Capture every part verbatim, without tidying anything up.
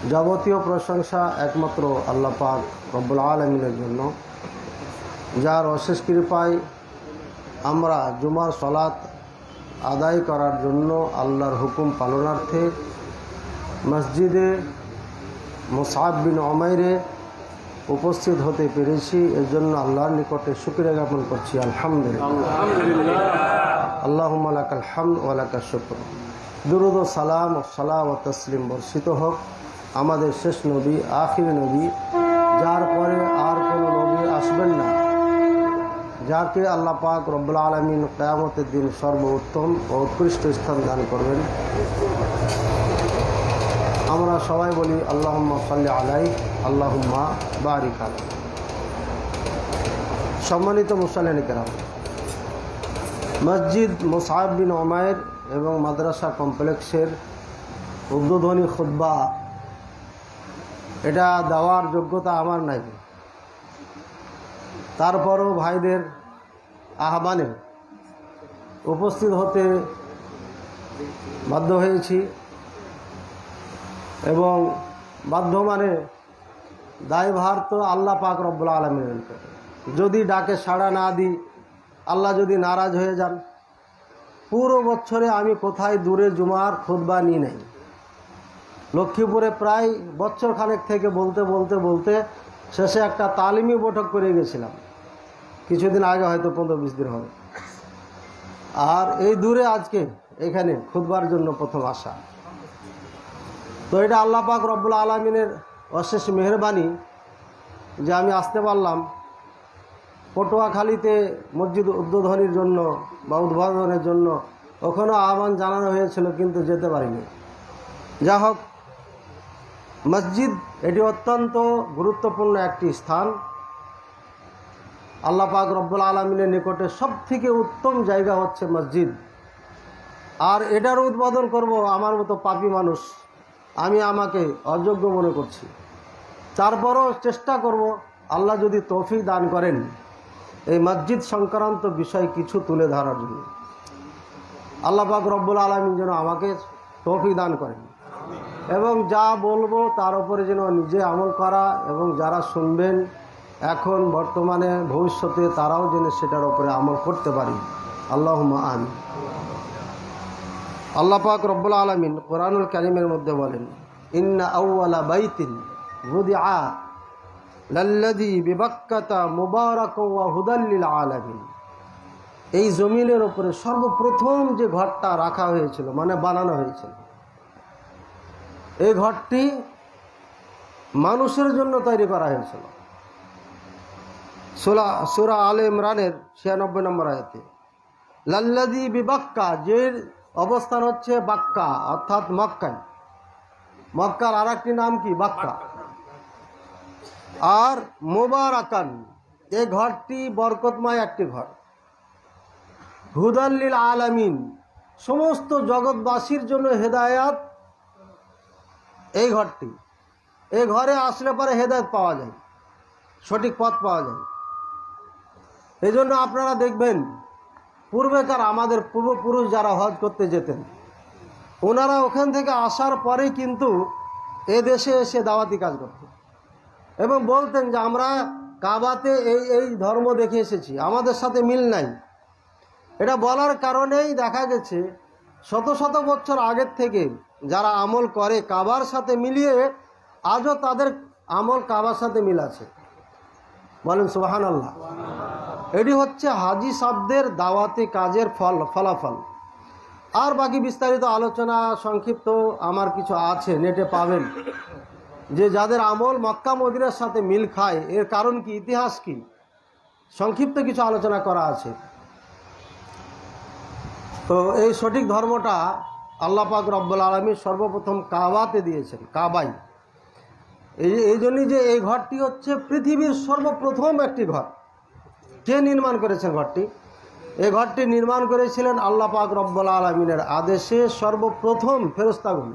যাবতীয় প্রশংসা একমাত্র আল্লাহ পাক রব্বুল আলামিনের জন্য, যার অশেষ কৃপায় আমরা জুমার সালাত আদায় করার জন্য আল্লাহর হুকুম পালনার্থে মসজিদে মুসআব বিন উমাইরে উপস্থিত হতে পেরেছি। এর জন্য আল্লাহর নিকটে শুকরিয়া জ্ঞাপন করছি। আলহামদুলিল্লাহ, আল্লাহুম্মা লাকাল হামদ ওয়া লাকাশ শুকর। দুরূদ ও সালাম ও সালাম ও তাসলিম বর্ষিত হোক আমাদের শেষ নবী, আখির নবী, যার পরে আর কোনো নবী আসবেন না, যাকে আল্লাহ পাক রব্বুল আলামিন কিয়ামতের দিন সর্বোত্তম ও উৎকৃষ্ট স্থান দান করবেন। আমরা সবাই বলি আল্লাহুম্মা সাল্লি আলাইহি, আল্লাহুম্মা বারিক আলাইহি। সম্মানিত মুসল্লিন কিরাম, মসজিদ মুসআব বিন উমাইর এবং মাদ্রাসা কমপ্লেক্সের উদ্বোধনী খুতবা, এটা দেওয়ার যোগ্যতা আমার নাই, তারপরও ভাইদের আহ্বানে উপস্থিত হতে বাধ্য হয়েছি। এবং বাধ্য মানে দায়ভার তো আল্লাহ পাক রব্বুল আলামিনের। যদি ডাকে সাড়া না দিই, আল্লাহ যদি নারাজ হয়ে যান, পুরো বছরে আমি কোথায় দূরে জুমার খুতবা নিই নাই। লক্ষ্মীপুরে প্রায় বছর খানেক থেকে বলতে বলতে বলতে শেষে একটা তালিমি বৈঠক করে গেছিলাম, কিছুদিন আগে, হয়তো পনেরো বিশ দিন হবে। আর এই দূরে আজকে এখানে খুতবার জন্য প্রথম আসা, তো এটা আল্লাহ পাক রব্বুল আলামিনের অশেষ মেহেরবানি যে আমি আসতে পারলাম। পটুয়াখালীতে মসজিদ উদ্বোধনের জন্য বা উদ্বোধনের জন্য ওখানেও আহ্বান জানানো হয়েছিল, কিন্তু যেতে পারিনি। যা হোক, মসজিদ এটি অত্যন্ত গুরুত্বপূর্ণ একটি স্থান। আল্লাহ পাক রব্বুল আলামিনের নিকটে সব থেকে উত্তম জায়গা হচ্ছে মসজিদ। আর এটার উদ্বোধন করব আমার মতো পাপী মানুষ, আমি আমাকে অযোগ্য মনে করছি। তারপরও চেষ্টা করব, আল্লাহ যদি তৌফিক দান করেন, এই মসজিদ সংক্রান্ত বিষয় কিছু তুলে ধরার জন্য। আল্লাহ পাক রব্বুল আলামিন যেন আমাকে তৌফিক দান করেন এবং যা বলবো তার উপরে যেন নিজে আমল করা, এবং যারা শুনবেন এখন বর্তমানে ভবিষ্যতে তারাও যেন সেটার উপরে আমল করতে পারি। আল্লাহুম্মা আমিন। আল্লাহ পাক রব্বুল আলামিন কোরআনুল কারীমের মধ্যে বলেন, ইন্না আউওয়ালা বাইতিন ওয়ুদিআ লাল্লাযী বিবাক্কাতা মুবারাকাও ওয়া হুদাল লিল আলামিন। এই জমিনের উপরে সর্বপ্রথম যে ঘরটা রাখা হয়েছিল, মানে বানানো হয়েছিল, এই ঘরটি মানুষের জন্য তৈরি করা হয়েছিল। সূরা সূরা আলে ইমরানের ছিয়ানব্বই নম্বর আয়াতে, লাল্লাযী বিবাক্কা, যে অবস্থান হচ্ছে বাক্কা, অর্থাৎ মক্কায়। মক্কার আর একটি নাম কি? বাক্কা। আর মুবারাকান, এই ঘরটি বরকতময় একটি ঘর। হুদাল লিল আলামিন, সমস্ত জগৎবাসীর জন্য হেদায়াত এই ঘরটি। এই ঘরে আসলে পরে হেদায়েত পাওয়া যায়, সঠিক পথ পাওয়া যায়। এই জন্য আপনারা দেখবেন পূর্বেকার আমাদের পূর্বপুরুষ যারা হজ করতে যেতেন, ওনারা ওখান থেকে আসার পরে কিন্তু এ দেশে এসে দাওয়াতি কাজ করতেন এবং বলতেন যে আমরা কাবাতে এই এই ধর্ম দেখে এসেছি, আমাদের সাথে মিল নাই। এটা বলার কারণেই দেখা গেছে শত শত বছর আগের থেকে যারা আমল করে কাবার সাথে মিলিয়ে, আজও তাদের আমল কাবার সাথে মিল আছে। বলেন সুবহানাল্লাহ। এটি হচ্ছে হাজি সাহেবদের দাওয়াতি কাজের ফল, ফলাফল। আর বাকি বিস্তারিত আলোচনা সংক্ষিপ্ত আমার কিছু আছে, নেটে পাবেন, যে যাদের আমল মক্কা মদিনার সাথে মিল খায়, এর কারণ কি, ইতিহাস কি, সংক্ষিপ্ত কিছু আলোচনা করা আছে। তো এই সঠিক ধর্মটা আল্লাহ পাক রব্বুল আলামিন সর্বপ্রথম কাবাতে দিয়েছেন, কাবাই। এই এই জন্যই যে এই ঘরটি হচ্ছে পৃথিবীর সর্বপ্রথম একটি ঘর। কে নির্মাণ করেছেন ঘরটি? এই ঘরটি নির্মাণ করেছিলেন আল্লাহ পাক রব্বুল আলামিনের আদেশে সর্বপ্রথম ফেরেশতাগণ।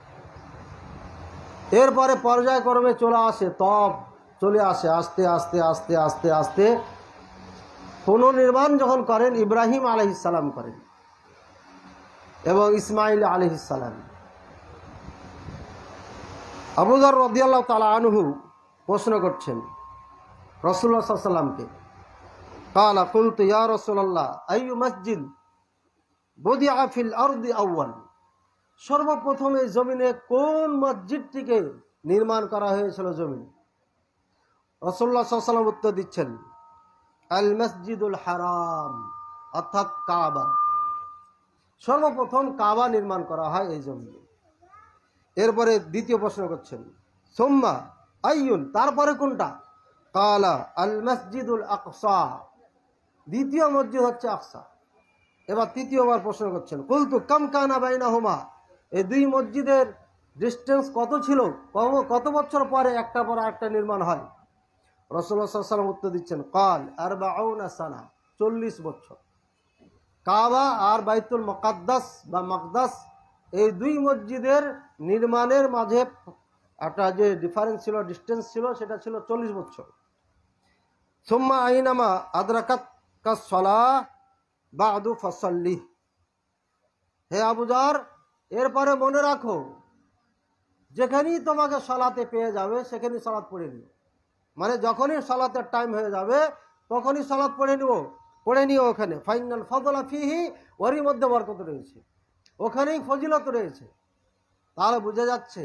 এরপরে পর্যায়ক্রমে চলে আসে তপ, চলে আসে আস্তে আস্তে আস্তে আস্তে আস্তে পুনর্নির্মাণ যখন করেন ইব্রাহিম আলাইহিস সালাম করেন এবং ইসমাইল আলাইহিস সালাম। আবু যর রাদিয়াল্লাহু তাআলা আনহু প্রশ্ন করছেন রাসূলুল্লাহ সাল্লাল্লাহু আলাইহি ওয়াসাল্লামকে, قال قلت يا رسول الله أي مسجد بدع في الأرض أول, সর্বপ্রথম এই জমিনে কোন মসজিদটিকে নির্মাণ করা হয়েছিল জমিনে? রাসূলুল্লাহ সাল্লাল্লাহু আলাইহি ওয়াসাল্লাম উত্তর দিচ্ছেন, আল মসজিদুল হারাম, অর্থাৎ কাবা। সর্বপ্রথম কাবা নির্মাণ করা হয় এই জমিনে। এরপরে দ্বিতীয় প্রশ্ন করছেন, সুম্মা আইয়ুন, তারপরে কোনটা? কালা আল মসজিদুল আকসা, দ্বিতীয় মসজিদ হচ্ছে আকসা। এবার তৃতীয়বার প্রশ্ন করছেন, কুলতু কাম কানা বাইনাহুমা, এই দুই মসজিদের ডিস্টেন্স কত ছিল, কত বছর পরে একটা পর একটা নির্মাণ হয়? রাসূলুল্লাহ সাল্লাল্লাহু আলাইহি ওয়াসাল্লাম উত্তর দিচ্ছেন, কাল আরবাউনা সানা, চল্লিশ বছর। কাবা আর বাইতুল মুকাদ্দাস বা মাকদাস, এই দুই মসজিদের নির্মাণের মাঝে একটা যে ডিফারেন্স ছিল, ডিস্টেন্স ছিল, সেটা ছিল চল্লিশ বছর। সুম্মা আইনামা আদরাকাত কাসসালাহ বাদু ফাসাল্লি, হে আবু যর, এরপরে মনে রাখো, যেখানেই তোমাকে সালাতে পেয়ে যাবে সেখানেই সালাত পড়ে নিও। মানে যখনই সালাতের টাইম হয়ে যাবে তখনই সালাত পড়ে নিও, পড়ে নিও ওখানে। ফাইনাল ফাদলা ফিহি, ওরই মধ্যে বরকত রয়েছে, ওখানেই ফজিলত রয়েছে। তাহলে বোঝা যাচ্ছে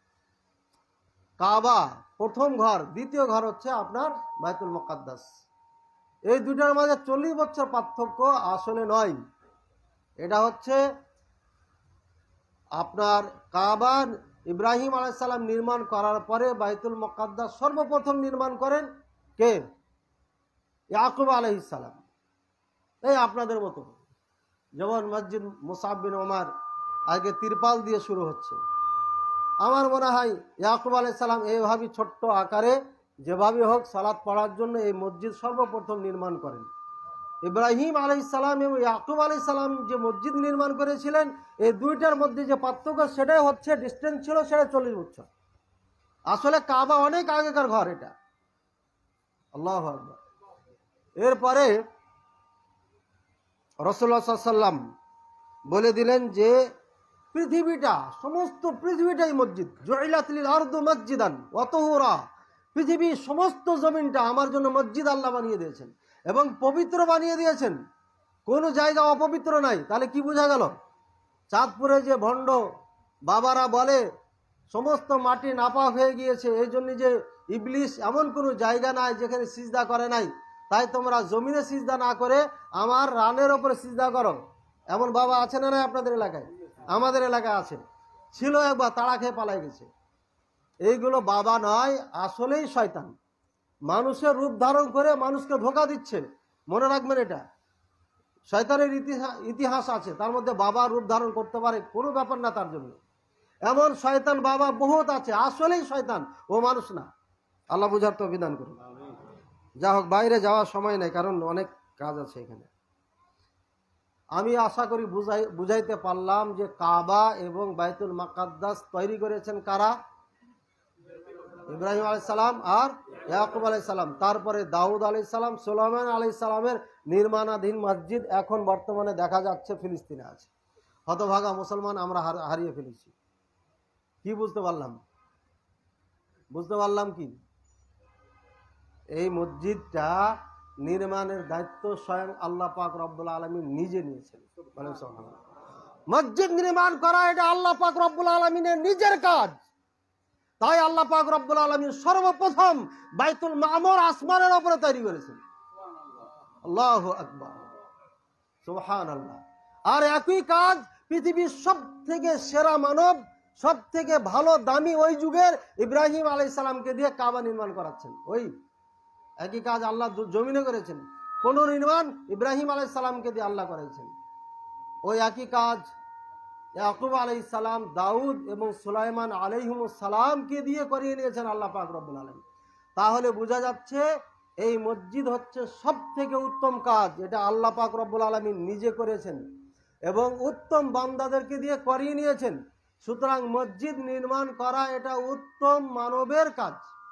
কাবা প্রথম ঘর, দ্বিতীয় ঘর হচ্ছে আপনার বাইতুল মুকাদ্দাস। এই দুটার মাঝে চল্লিশ বছর পার্থক্য আসলে নয়, এটা হচ্ছে আপনার কাবা ইব্রাহিম আলাইহিস সালাম নির্মাণ করার পরে বাইতুল মুকাদ্দাস সর্বপ্রথম নির্মাণ করেন কে? ইয়াকুব আলাইহিস সালাম। এই আপনাদের মতো যেমন মসজিদ মুসআব বিন ওমর আগে তিরপাল দিয়ে শুরু হচ্ছে, আমার মনে হয় ইয়াকুব আলাইহিস সালাম এইভাবে ছোট্ট আকারে যেভাবে হোক সালাত পড়ার জন্য এই মসজিদ সর্বপ্রথম নির্মাণ করেন। ইব্রাহিম আলাইহিস সালাম এবং ইয়াকুব আলাইহিস সালাম যে মসজিদ নির্মাণ করেছিলেন, এই দুইটার মধ্যে যে পার্থক্য সেটাই হচ্ছে ডিস্টেন্স ছিল, সেটা চল্লিশ বছর। আসলে কাবা অনেক আগেকার ঘর এটা। আল্লাহু আকবার। এরপরে রাসূলুল্লাহ সাল্লাল্লাহু আলাইহি ওয়াসাল্লাম বলে দিলেন যে পৃথিবীটা, সমস্ত পৃথিবীটাই মসজিদ। জুইলাত লিল আরদু মসজিদান ওয়া তুহুরা, পৃথিবীর সমস্ত জমিনটা আমার জন্য মসজিদ আল্লাহ বানিয়ে দিয়েছেন এবং পবিত্র বানিয়ে দিয়েছেন, কোনো জায়গা অপবিত্র নাই। তাহলে কি বোঝা গেল? চাঁদপুরে যে ভণ্ড বাবারা বলে সমস্ত মাটি নাপাক হয়ে গিয়েছে, এই জন্য যে ইবলিস এমন কোনো জায়গা নাই যেখানে সিজদা করে নাই, তাই তোমরা জমিনে সিজদা না করে আমার রানের ওপরে সিজদা করো, এমন বাবা আছে না? নাই আপনাদের এলাকায়? আমাদের এলাকায় আছে, ছিল একবার, তাড়া খেয়ে পালাই গেছে। এইগুলো বাবা নয়, আসলেই শয়তান মানুষের রূপ ধারণ করে মানুষকে ধোঁকা দিচ্ছে। মনে রাখবেন, এটা শয়তানের ইতিহাস ইতিহাস আছে, তার মধ্যে বাবা রূপ ধারণ করতে পারে, কোনো ব্যাপার না তার জন্য। এমন শয়তান বাবা বহুত আছে, আসলেই শয়তান, ও মানুষ না। আল্লাহ বুঝার তো বিধান করুন। যা হোক, বাইরে যাওয়ার সময় নেই, কারণ অনেক কাজ আছে এখানে। আমি আশা করি বুঝাই বুঝাইতে পারলাম যে কাবা এবং বাইতুল মুকাদ্দাস তৈরি করেছেন কারা? ইব্রাহিম আলাইহিস সালাম আর ইয়াকুব আলাইহিস সালাম। তারপরে দাউদ আলাইহিস সালাম, সুলাইমান আলাইহিস সালামের নির্মাণাধীন মসজিদ এখন বর্তমানে দেখা যাচ্ছে ফিলিস্তিনে আছে। হতভাগা মুসলমান আমরা হারিয়ে ফেলেছি। কি বুঝতে পারলাম? বুঝতে পারলাম কি, এই মসজিদটা নির্মাণের দায়িত্ব স্বয়ং আল্লাহ পাক রব্বুল আলামিন নিজে নিয়েছেন। মসজিদ নির্মাণ করা এটা আল্লাহ পাক রব্বুল আলামিনের নিজের কাজ। তাই আল্লাহ পাক রব্বুল আলামিন সর্বপ্রথম বাইতুল মামুর আসমানের উপরে তৈরি করেছেন। আল্লাহু আকবার, সুবহানাল্লাহ। আর একই কাজ পৃথিবীর সব থেকে সেরা মানব, সব থেকে ভালো দামি ওই যুগের ইব্রাহিম আলাইহিস সালামকে দিয়ে কাবা নির্মাণ করাচ্ছেন। ওই একই কাজ আল্লাহ জমিনে করেছেন। কোন নির্মাণ? ইব্রাহিম আলাইহিস সালামকে দিয়ে আল্লাহ করেছেন। ওই একই কাজ ইয়াকুব আলাইহিস সালাম, দাউদ এবং সুলাইমান আলাইহিমুস সালামকে দিয়ে করিয়ে নিয়েছেন আল্লাহ পাক রব্বুল আলামিন। তাহলে বোঝা যাচ্ছে এই মসজিদ হচ্ছে সব থেকে উত্তম কাজ, এটা আল্লাহ পাক রব্বুল আলামিন নিজে করেছেন এবং উত্তম বান্দাদেরকে দিয়ে করিয়ে নিয়েছেন। সুতরাং মসজিদ নির্মাণ করা এটা উত্তম মানবের কাজ।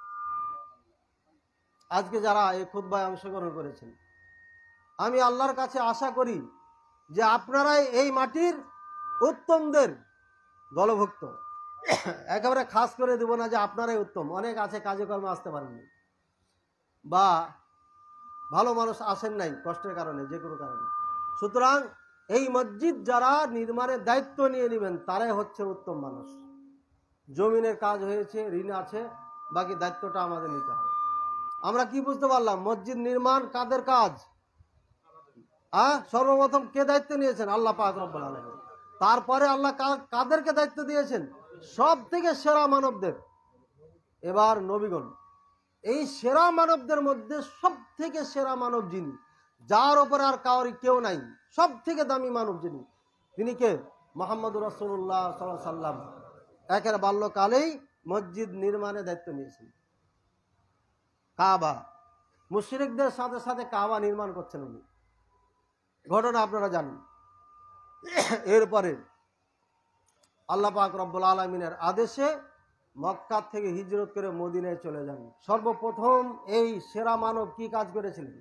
আজকে যারা এই খুতবায় অংশগ্রহণ করেছেন, আমি আল্লাহর কাছে আশা করি যে আপনারাই এই মাটির উত্তমদের দলভুক্ত, একেবারে খাস করে দেব না যে আপনারাই উত্তম, অনেক আছে কাজে কর্মে আসতে পারেননি বা ভালো মানুষ আসেন নাই কষ্টের কারণে, যে কোনো কারণে। সুতরাং এই মসজিদ যারা নির্মাণের দায়িত্ব নিয়ে নেবেন তারাই হচ্ছে উত্তম মানুষ। জমিনের কাজ হয়েছে, ঋণ আছে, বাকি দায়িত্বটা আমাদের নিতে হবে। আমরা কি বুঝতে পারলাম? মসজিদ নির্মাণ কাদের কাজ? হ্যাঁ, সর্বপ্রথম কে দায়িত্ব নিয়েছেন? আল্লাহ পাক রব্বুল আলামিন। তারপরে আল্লাহ কাদেরকে দায়িত্ব দিয়েছেন? সব থেকে সেরা মানবদের। এবার নবীগণ, এই সেরা মানবদের মধ্যে সব থেকে সেরা মানব যিনি, যার ওপরে আর কাউরি কেউ নাই, সব থেকে দামি মানব যিনি, তিনি কে? মুহাম্মদুর রাসূলুল্লাহ সাল্লাল্লাহু আলাইহি সাল্লাম। একের বাল্যকালেই মসজিদ নির্মাণের দায়িত্ব নিয়েছেন। কাবা, মুশরিকদের সাথে সাথে কাবা নির্মাণ করছেন উনি, ঘটনা আপনারা জানেন। এরপরে আল্লাহ পাক রব্বুল আলামিনের আদেশে মক্কা থেকে হিজরত করে মদিনায় চলে যান। সর্বপ্রথম এই সেরা মানব কি কাজ করেছিলেন?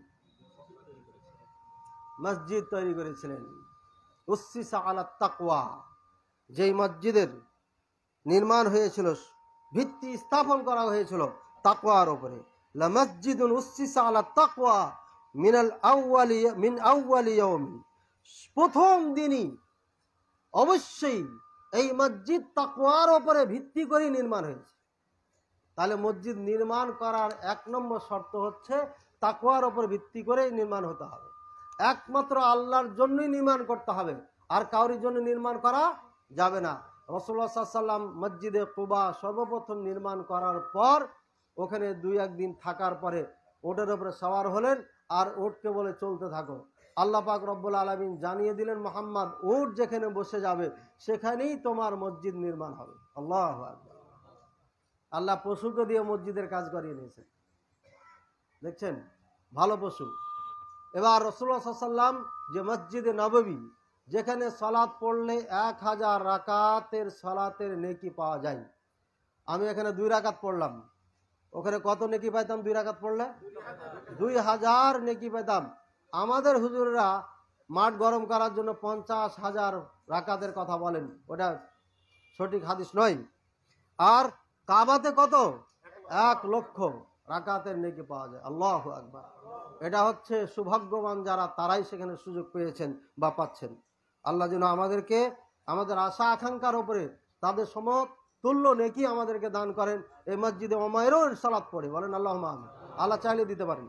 মসজিদ তৈরি করেছিলেন। উসসিসা আলা তাকওয়া, যেই মসজিদের নির্মাণ হয়েছিল, ভিত্তি স্থাপন করা হয়েছিল তাকওয়ার উপরে। লা মসজিদুন উসসিসা আলা তাকওয়া মিনাল আউয়ালি মিন আউয়ালি ইয়াউম, প্রথম দিনই অবশ্যই এই মসজিদ তাকওয়ার উপরে ভিত্তি করে নির্মাণ হয়েছে। তাহলে মসজিদ নির্মাণ করার এক নম্বর শর্ত হচ্ছে তাকওয়ার উপর ভিত্তি করে নির্মাণ হতে হবে। একমাত্র আল্লাহর জন্যই নির্মাণ করতে হবে, আর কাউরির জন্য নির্মাণ করা যাবে না। রাসূলুল্লাহ সাল্লাল্লাহু আলাইহি ওয়াসাল্লাম মসজিদে কুবা সর্বপ্রথম নির্মাণ করার পর ওখানে দুই একদিন থাকার পরে ওটের উপরে সওয়ার হলেন, আর উটকে বলে চলতে থাকো। আল্লাহ পাক রব্বুল আলামিন জানিয়ে দিলেন, মুহাম্মদ, উট যেখানে বসে যাবে সেখানেই তোমার মসজিদ নির্মাণ হবে। আল্লাহু আকবার। আল্লাহ পশুকে দিয়ে মসজিদের কাজ করিয়ে নিয়েছেন, দেখছেন, ভালো পশু। এবার রাসূলুল্লাহ সাল্লাল্লাহু আলাইহি ওয়াসাল্লাম যে মসজিদে নববী, যেখানে সালাত পড়লে এক হাজার রাকাতের সালাতের নেকি পাওয়া যায়। আমি এখানে দুই রাকাত পড়লাম, ওখানে কত নেকি পাইতাম? দুই রাকাত পড়লে দুই হাজার নেকি পেতাম। আমাদের হুজুররা মাঠ গরম করার জন্য পঞ্চাশ হাজার রাকাতের কথা বলেন, ওটা সঠিক হাদিস নয়। আর কাবাতে কত? এক লক্ষ রাকাতের নেকি পাওয়া যায়। আল্লাহু আকবার। এটা হচ্ছে সৌভাগ্যবান যারা, তারাই সেখানে সুযোগ পেয়েছেন বা পাচ্ছেন। আল্লাহ যেন আমাদেরকে আমাদের আশা আকাঙ্ক্ষার উপরে তাদের সমতুল্য নেকি আমাদেরকে দান করেন। এই মসজিদে ওমায়েরও সালাত পড়ে, বলেন আল্লাহুম্মা আমিন। আল্লাহ চাইলে দিতে পারেন।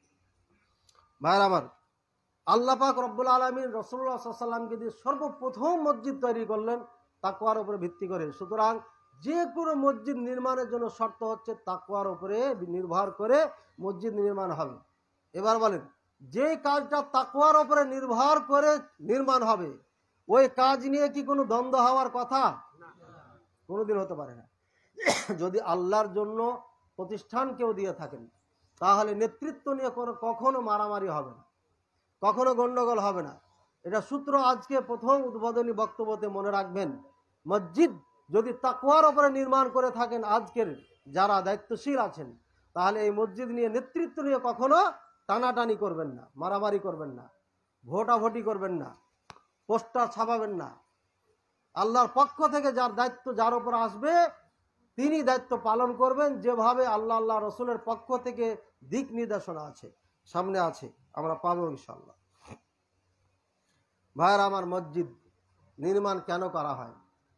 ভাইয়ের আমার, আল্লাহ পাক রব্বুল আলামিন রাসূলুল্লাহ সাল্লাল্লাহু আলাইহি ওয়াসাল্লামকে দিয়ে সর্বপ্রথম মসজিদ তৈরি করলেন তাকওয়ার উপরে ভিত্তি করে। সুতরাং যে কোনো মসজিদ নির্মাণের জন্য শর্ত হচ্ছে তাকওয়ার উপরে নির্ভর করে মসজিদ নির্মাণ হবে। এবার বলেন, যে কাজটা তাকওয়ার উপরে নির্ভর করে নির্মাণ হবে, ওই কাজ নিয়ে কি কোনো দ্বন্দ্ব হওয়ার কথা? কোনোদিন হতে পারে না। যদি আল্লাহর জন্য প্রতিষ্ঠান কেউ দিয়ে থাকেন, তাহলে নেতৃত্ব নিয়ে কখনো মারামারি হবে না, কখনো গন্ডগোল হবে না। এটা সূত্র আজকে প্রথম উদ্বোধনী বক্তব্যতে মনে রাখবেন। মসজিদ যদি তাকওয়ার উপরে নির্মাণ করে থাকেন আজকের যারা দায়িত্বশীল আছেন, তাহলে এই মসজিদ নিয়ে নেতৃত্ব নিয়ে কখনো টানাটানি করবেন না, মারামারি করবেন না, ভোটাভুটি করবেন না, পোস্টার ছাপাবেন না। আল্লাহর পক্ষ থেকে যার দায়িত্ব যার উপর আসবে তিনি দায়িত্ব পালন করবেন, যেভাবে আল্লাহ আল্লাহ রসুলের পক্ষ থেকে দিক নির্দেশনা আছে, সামনে আছে, আমরা পাবো ইনশাআল্লাহ। ভাইয়ের আমার, মসজিদ নির্মাণ কেন করা হয়?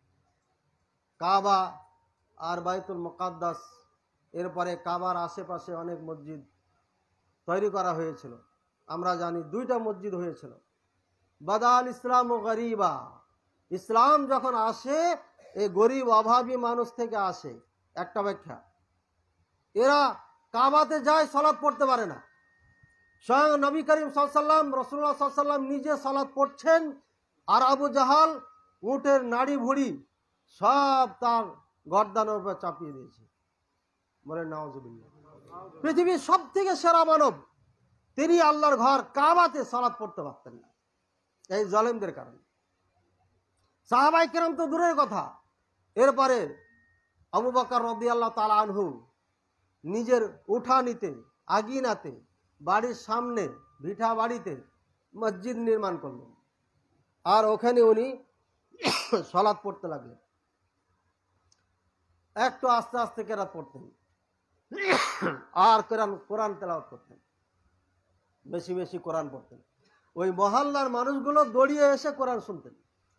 কাবা আর বাইতুল মুকাদ্দাস, এরপরে কাবার আশেপাশে অনেক মসজিদ তৈরি করা হয়েছিল। আমরা জানি দুইটা মসজিদ হয়েছিল। বাদাল ইসলাম ও গরিবা, ইসলাম যখন আসে এই গরিব অভাবী মানুষ থেকে আসে। একটা ব্যাখ্যা, এরা কাবাতে যায়, সালাত পড়তে পারে না। স্বয়ং নবী করিম সাল্লাল্লাহু আলাইহি ওয়াসাল্লাম, রাসূলুল্লাহ সাল্লাল্লাহু আলাইহি ওয়াসাল্লাম নিজে সালাত পড়ছেন, আর আবু জাহাল উটের নাড়ি ভুড়ি সব তার গর্দানের উপর চাপিয়ে দিয়েছে। বলেন নাউজুবিল্লাহ। পৃথিবীর সব থেকে সেরা মানব, তিনি আল্লাহর ঘর কাবাতে সালাত পড়তে পারতেন না এই জালেমদের কারণে। সাহাবায়ে কেরাম তো দূরের কথা, এরপরে আবু বকর রাদিয়াল্লাহু তাআলা আনহু নিজের উঠানিতে, আগিনাতে, বাড়ির সামনে ভিটা বাড়িতে মসজিদ নির্মাণ করলেন, আর ওখানে উনি সালাত পড়তে লাগলেন। একটু আস্তে আস্তে কেরাত পড়তেন আর কোরআন কোরআন তেলাওয়াত করতেন, বেশি বেশি কোরআন পড়তেন। ওই মহল্লার মানুষগুলো দৌড়িয়ে এসে কোরআন শুনতেন।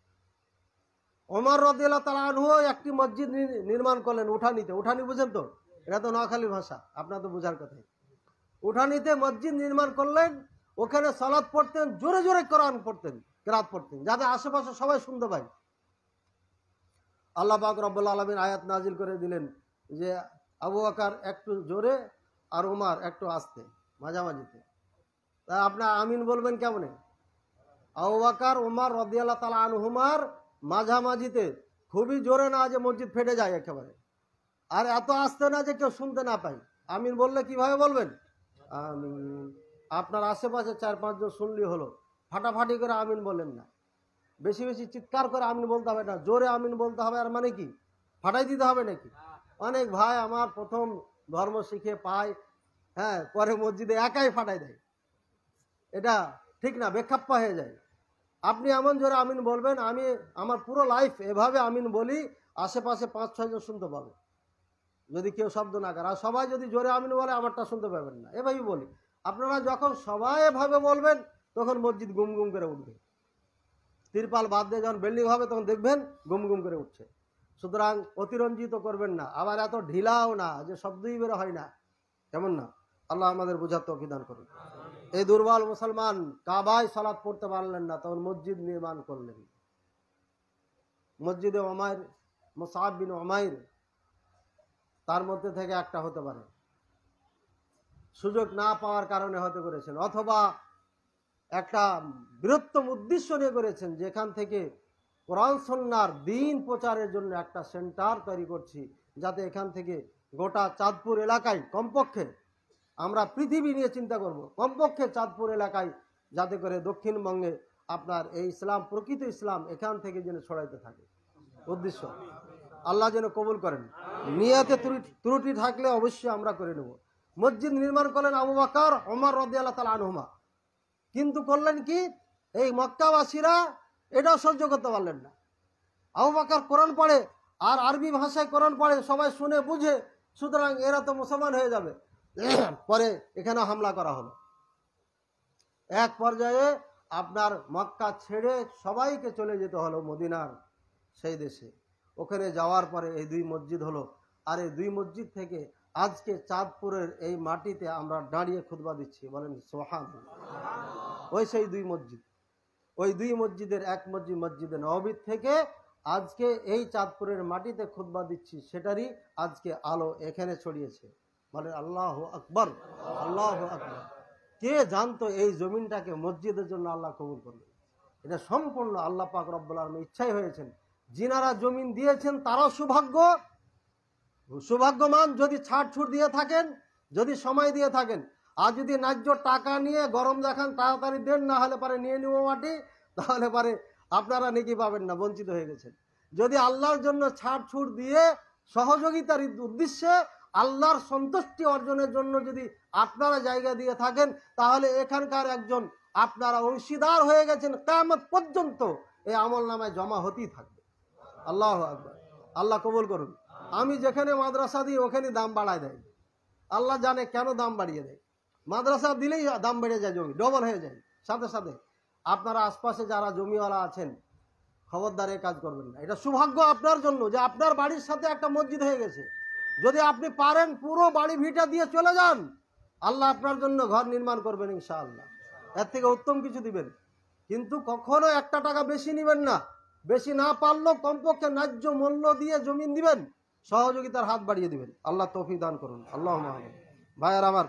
ওমর রাদিয়াল্লাহু তাআলা আনহু একটি মসজিদ নির্মাণ করলেন উঠানিতে। উঠানি বুঝেন তো? এটা তো নোয়াখালীর ভাষা, আপনার তো বোঝার কথাই। উঠানিতে মসজিদ নির্মাণ করলেন, ওখানে সালাত পড়তেন, জোরে জোরে কোরআন পড়তেন, কেরাত পড়তেন, যাতে আশেপাশে সবাই শুনতে পায়। আল্লাহ পাক রব্বুল আলামিন আয়াত নাজিল করে দিলেন যে আবু বকর একটু জোরে আর ওমর একটু আস্তে, মাঝামাঝিতে। তা আপনার আমিন বলবেন কেমনে? আবু বকর ওমর রাদিয়াল্লাহু তাআলা আনহুমার মাঝামাঝিতে, খুবই জোরে না যে মসজিদ ফেটে যায় একেবারে, আর এত আস্তে না যে কেউ শুনতে না পায়। আমিন বললে কিভাবে বলবেন? আমিন। আপনার আশেপাশে চার পাঁচজন শুনলি হলো, ফাটাফাটি করে আমিন বলেন না, বেশি বেশি চিৎকার করে আমিন বলতে হবে না, জোরে আমিন বলতে হবে। আর মানে কি ফাটাই দিতে হবে নাকি? অনেক ভাই আমার প্রথম ধর্ম শিখে পায়, হ্যাঁ, পরে মসজিদে একাই ফাটাই দেয়। এটা ঠিক না, বেখাপ্পা হয়ে যায়। আপনি এমন জোরে আমিন বলবেন, আমি আমার পুরো লাইফ এভাবে আমিন বলি, আশেপাশে পাঁচ ছয়জন শুনতে পাবে যদি কেউ শব্দ না করে। আর সবাই যদি জোরে আমিন বলে আমারটা শুনতে পাবেন না, এভাবেই বলি। আপনারা যখন সবাই এভাবে বলবেন তখন মসজিদ গুম গুম করে উঠবে। তিরপাল বাদ দিয়ে যখন বিল্ডিং হবে তখন দেখবেন গুম গুম করে উঠছে। সুতরাং অতিরঞ্জিত করবেন না, আবার এত ঢিলাও না যে শব্দই বেরো হয় না, কেমন না। আল্লাহ আমাদের বোঝার তৌফিক দান করুন। এই দুর্বল মুসলমান কাবায় সালাত পড়তে পারলেন না, তখন মসজিদ নির্মাণ করলেন। মসজিদে উমাইর, মুসআব বিন উমাইর তার মধ্যে থেকে একটা হতে পারে, সুযোগ না পাওয়ার কারণে হতে করেছেন, অথবা একটা বৃহত্তম উদ্দেশ্য নিয়ে করেছেন, যেখান থেকে কোরআন সুন্নাহর দ্বীন প্রচারের জন্য একটা সেন্টার তৈরি করছি, যাতে এখান থেকে গোটা চাঁদপুর এলাকায়, কমপক্ষে আমরা পৃথিবী নিয়ে চিন্তা করব, কমপক্ষে চাঁদপুর এলাকায় যাতে করে দক্ষিণবঙ্গে আপনার এই ইসলাম, প্রকৃত ইসলাম এখান থেকে যেন ছড়াইতে থাকে উদ্দেশ্য। আল্লাহ যেন কবুল করেন। নিয়তে ত্রুটি থাকলে অবশ্যই আমরা করে নেব। মসজিদ নির্মাণ করলেন আবু বকর, ওমর রাদিয়াল্লাহু তাআলা আনহুমা। কিন্তু করলেন কি, এই মক্কাবাসীরা এটাও সহ্য করতে পারলেন না। আবু বকর কোরআন পড়ে আর আরবি ভাষায় কোরআন পড়ে, সবাই শুনে বুঝে, সুতরাং এরা তো মুসলমান হয়ে যাবে। পরে এখানে হামলা করা হলো। এক পর্যায়ে আপনার মক্কা ছেড়ে সবাইকে চলে যেতে হলো মদিনার সেই দেশে। ওখানে যাওয়ার পরে এই দুই মসজিদ হলো। আর এই দুই মসজিদ থেকে আজকে চাঁদপুরের এই মাটিতে আমরা দাঁড়িয়ে খুতবা দিচ্ছি, বলেন সুবহানাল্লাহ। ওই সেই দুই মসজিদ, ওই দুই মসজিদের এক মসজিদ মসজিদে নববী থেকে আজকে এই চাঁদপুরের মাটিতে খুতবা দিচ্ছি, সেটারই আজকে আলো এখানে ছড়িয়েছে, বলেন আল্লাহু আকবার, আল্লাহু আকবার। কে জানতো এই জমিনটাকে মসজিদের জন্য আল্লাহ কবুল করবেন? এটা সম্পূর্ণ আল্লাহ পাক রব্বুল আলামিন ইচ্ছাই হয়েছেন। যিনারা জমিন দিয়েছেন তারাও সৌভাগ্য সৌভাগ্যমান, যদি ছাড় ছুট দিয়ে থাকেন, যদি সময় দিয়ে থাকেন। আর যদি ন্যায্য টাকা নিয়ে গরম দেখান, তাড়াতাড়ি দেন, না হলে পারে নিয়ে নিব মাটি, তাহলে পারে আপনারা নেকি পাবেন না, বঞ্চিত হয়ে গেছেন। যদি আল্লাহর জন্য ছাড় ছুট দিয়ে সহযোগিতার উদ্দেশ্যে আল্লাহর সন্তুষ্টি অর্জনের জন্য যদি আপনারা জায়গা দিয়ে থাকেন, তাহলে এখানকার একজন আপনারা অংশীদার হয়ে গেছেন, কিয়ামত পর্যন্ত এই আমল নামায় জমা হতেই থাকবে। আল্লাহু আকবার। আল্লাহ কবুল করুন। আমি যেখানে মাদ্রাসা দিই ওখানে দাম বাড়ায় দেয়, আল্লাহ জানে কেন দাম বাড়িয়ে দেয়। মাদ্রাসা দিলেই দাম বেড়ে যায়, জমি ডবল হয়ে যায় সাথে সাথে। আপনারা আশপাশে যারা জমিওয়ালা আছেন, খবরদার এই কাজ করবেন না। এটা সৌভাগ্য আপনার জন্য যে আপনার বাড়ির সাথে একটা মসজিদ হয়ে গেছে। যদি আপনি পারেন পুরো বাড়ি ভিটা দিয়ে চলে যান, আল্লাহ আপনার জন্য ঘর নির্মাণ করবেন ইনশাআল্লাহ, এর থেকে উত্তম কিছু দিবেন। কিন্তু কখনো একটা টাকা বেশি নেবেন না। বেশি না পারলেও কমপক্ষে ন্যায্য মূল্য দিয়ে জমিন দিবেন, সহযোগিতার হাত বাড়িয়ে দিবেন। আল্লাহ তৌফিক দান করুন। আল্লাহুম্মা আমিন। ভাইয়ার আমার,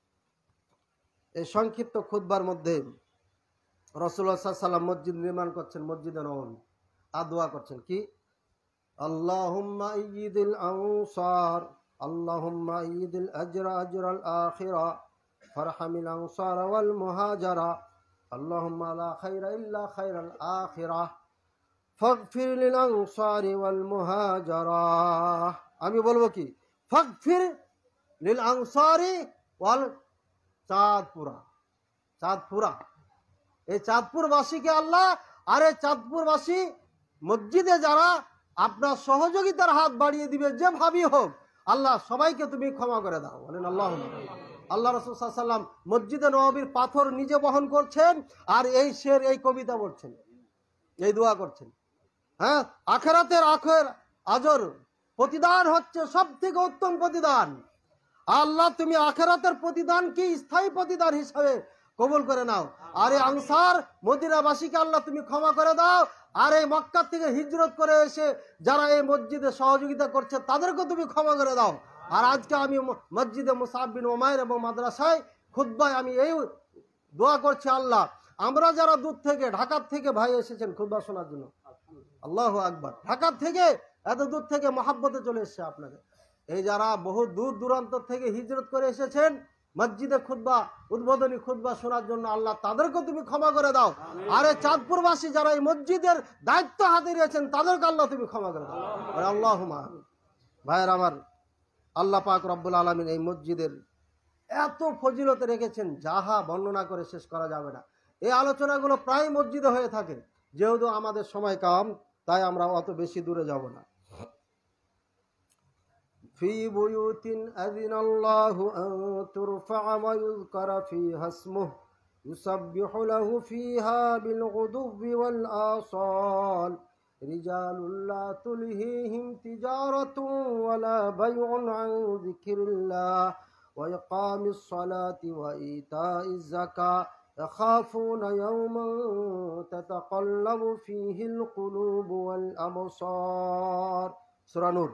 এই সংক্ষিপ্ত খুতবার মধ্যে রাসূলুল্লাহ সাল্লাল্লাহু আলাইহি ওয়াসাল্লাম মসজিদ নির্মাণ করছেন, মসজিদে নববী, আর দোয়া করছেন কি, আল্লাহুম্মা ইয়িদিল আনসার, আল্লাহুম্মা ইয়িদিল আজরা আজরাল আখিরা, ফারহামিল আনসার ওয়াল মুহাজারা, আল্লাহুম্মা লা খায়রা ইল্লা খায়রাল আখিরা, ফাগফির লিল আনসারি ওয়াল মুহাজারা। আমি বলবো কি, ফাগফির লিল আনসারি ওয়াল চাঁদপুরা, চাঁদপুরা, এই চাঁদপুরবাসীকে আল্লাহ, আর এই চাঁদপুরবাসী মসজিদে যারা আপনার সহযোগিতার হাত বাড়িয়ে দিবে যেভাবেই হোক, আল্লাহ সবাইকে তুমি ক্ষমা করে দাও, বলেন আল্লাহুম্মা। আল্লাহ রাসূল সাল্লাল্লাহু আলাইহি ওয়াসাল্লাম মসজিদে নববীর পাথর নিজে বহন করছেন আর এই শের এই কবিতা পড়ছেন, এই দোয়া করছেন। হ্যাঁ, আখিরাতের আখের আজর প্রতিদান হচ্ছে সব থেকে উত্তম প্রতিদান। আল্লাহ তুমি আখিরাতের প্রতিদান কি স্থায়ী প্রতিদান হিসাবে কবুল করে নাও। আর এই আনসার মদিনাবাসীকে আল্লাহ তুমি ক্ষমা করে দাও। আর এই মক্কা থেকে হিজরত করে এসে যারা এই মসজিদে সহযোগিতা করছে তাদেরকে তুমি ক্ষমা করে দাও। আর আজকে আমি মসজিদে মুসআব বিন উমাইর এবং মাদ্রাসায় খুতবায় আমি এই দোয়া করছি, আল্লাহ আমরা যারা দূর থেকে ঢাকার থেকে ভাই এসেছেন খুতবা শোনার জন্য, আল্লাহু আকবার, ঢাকার থেকে এত দূর থেকে মহাব্বতে চলে এসেছে আপনাদের, এই যারা বহু দূর দূরান্ত থেকে হিজরত করে এসেছেন মসজিদে খুতবা উদ্বোধনী খুতবা শোনার জন্য, আল্লাহ তাদেরকে তুমি ক্ষমা করে দাও। আর এই চাঁদপুরবাসী যারা এই মসজিদের দায়িত্ব হাতে নিয়েছেন তাদেরকে আল্লাহ তুমি ক্ষমা করে দাও। আল্লাহুম্মা আমিন। ভাইয়ের আমার, আল্লাহ পাক রব্বুল আলামিন এই মসজিদের এত ফজিলতে রেখেছেন যাহা বর্ণনা করে শেষ করা যাবে না। এই আলোচনাগুলো প্রায় মসজিদে হয়ে থাকে, যেহেতু আমাদের সময় কম তাই আমরা অত বেশি দূরে যাব না। في بيوت أذن الله أن ترفع ويذكر فيها اسمه يسبح له فيها بالغدو والآصال رجال لا تلهيهم تجارة ولا بيع عن ذكر الله وإقام الصلاة وإيتاء الزكاة يخافون يوما تتقلب فيه القلوب والأبصار। সূরা নূর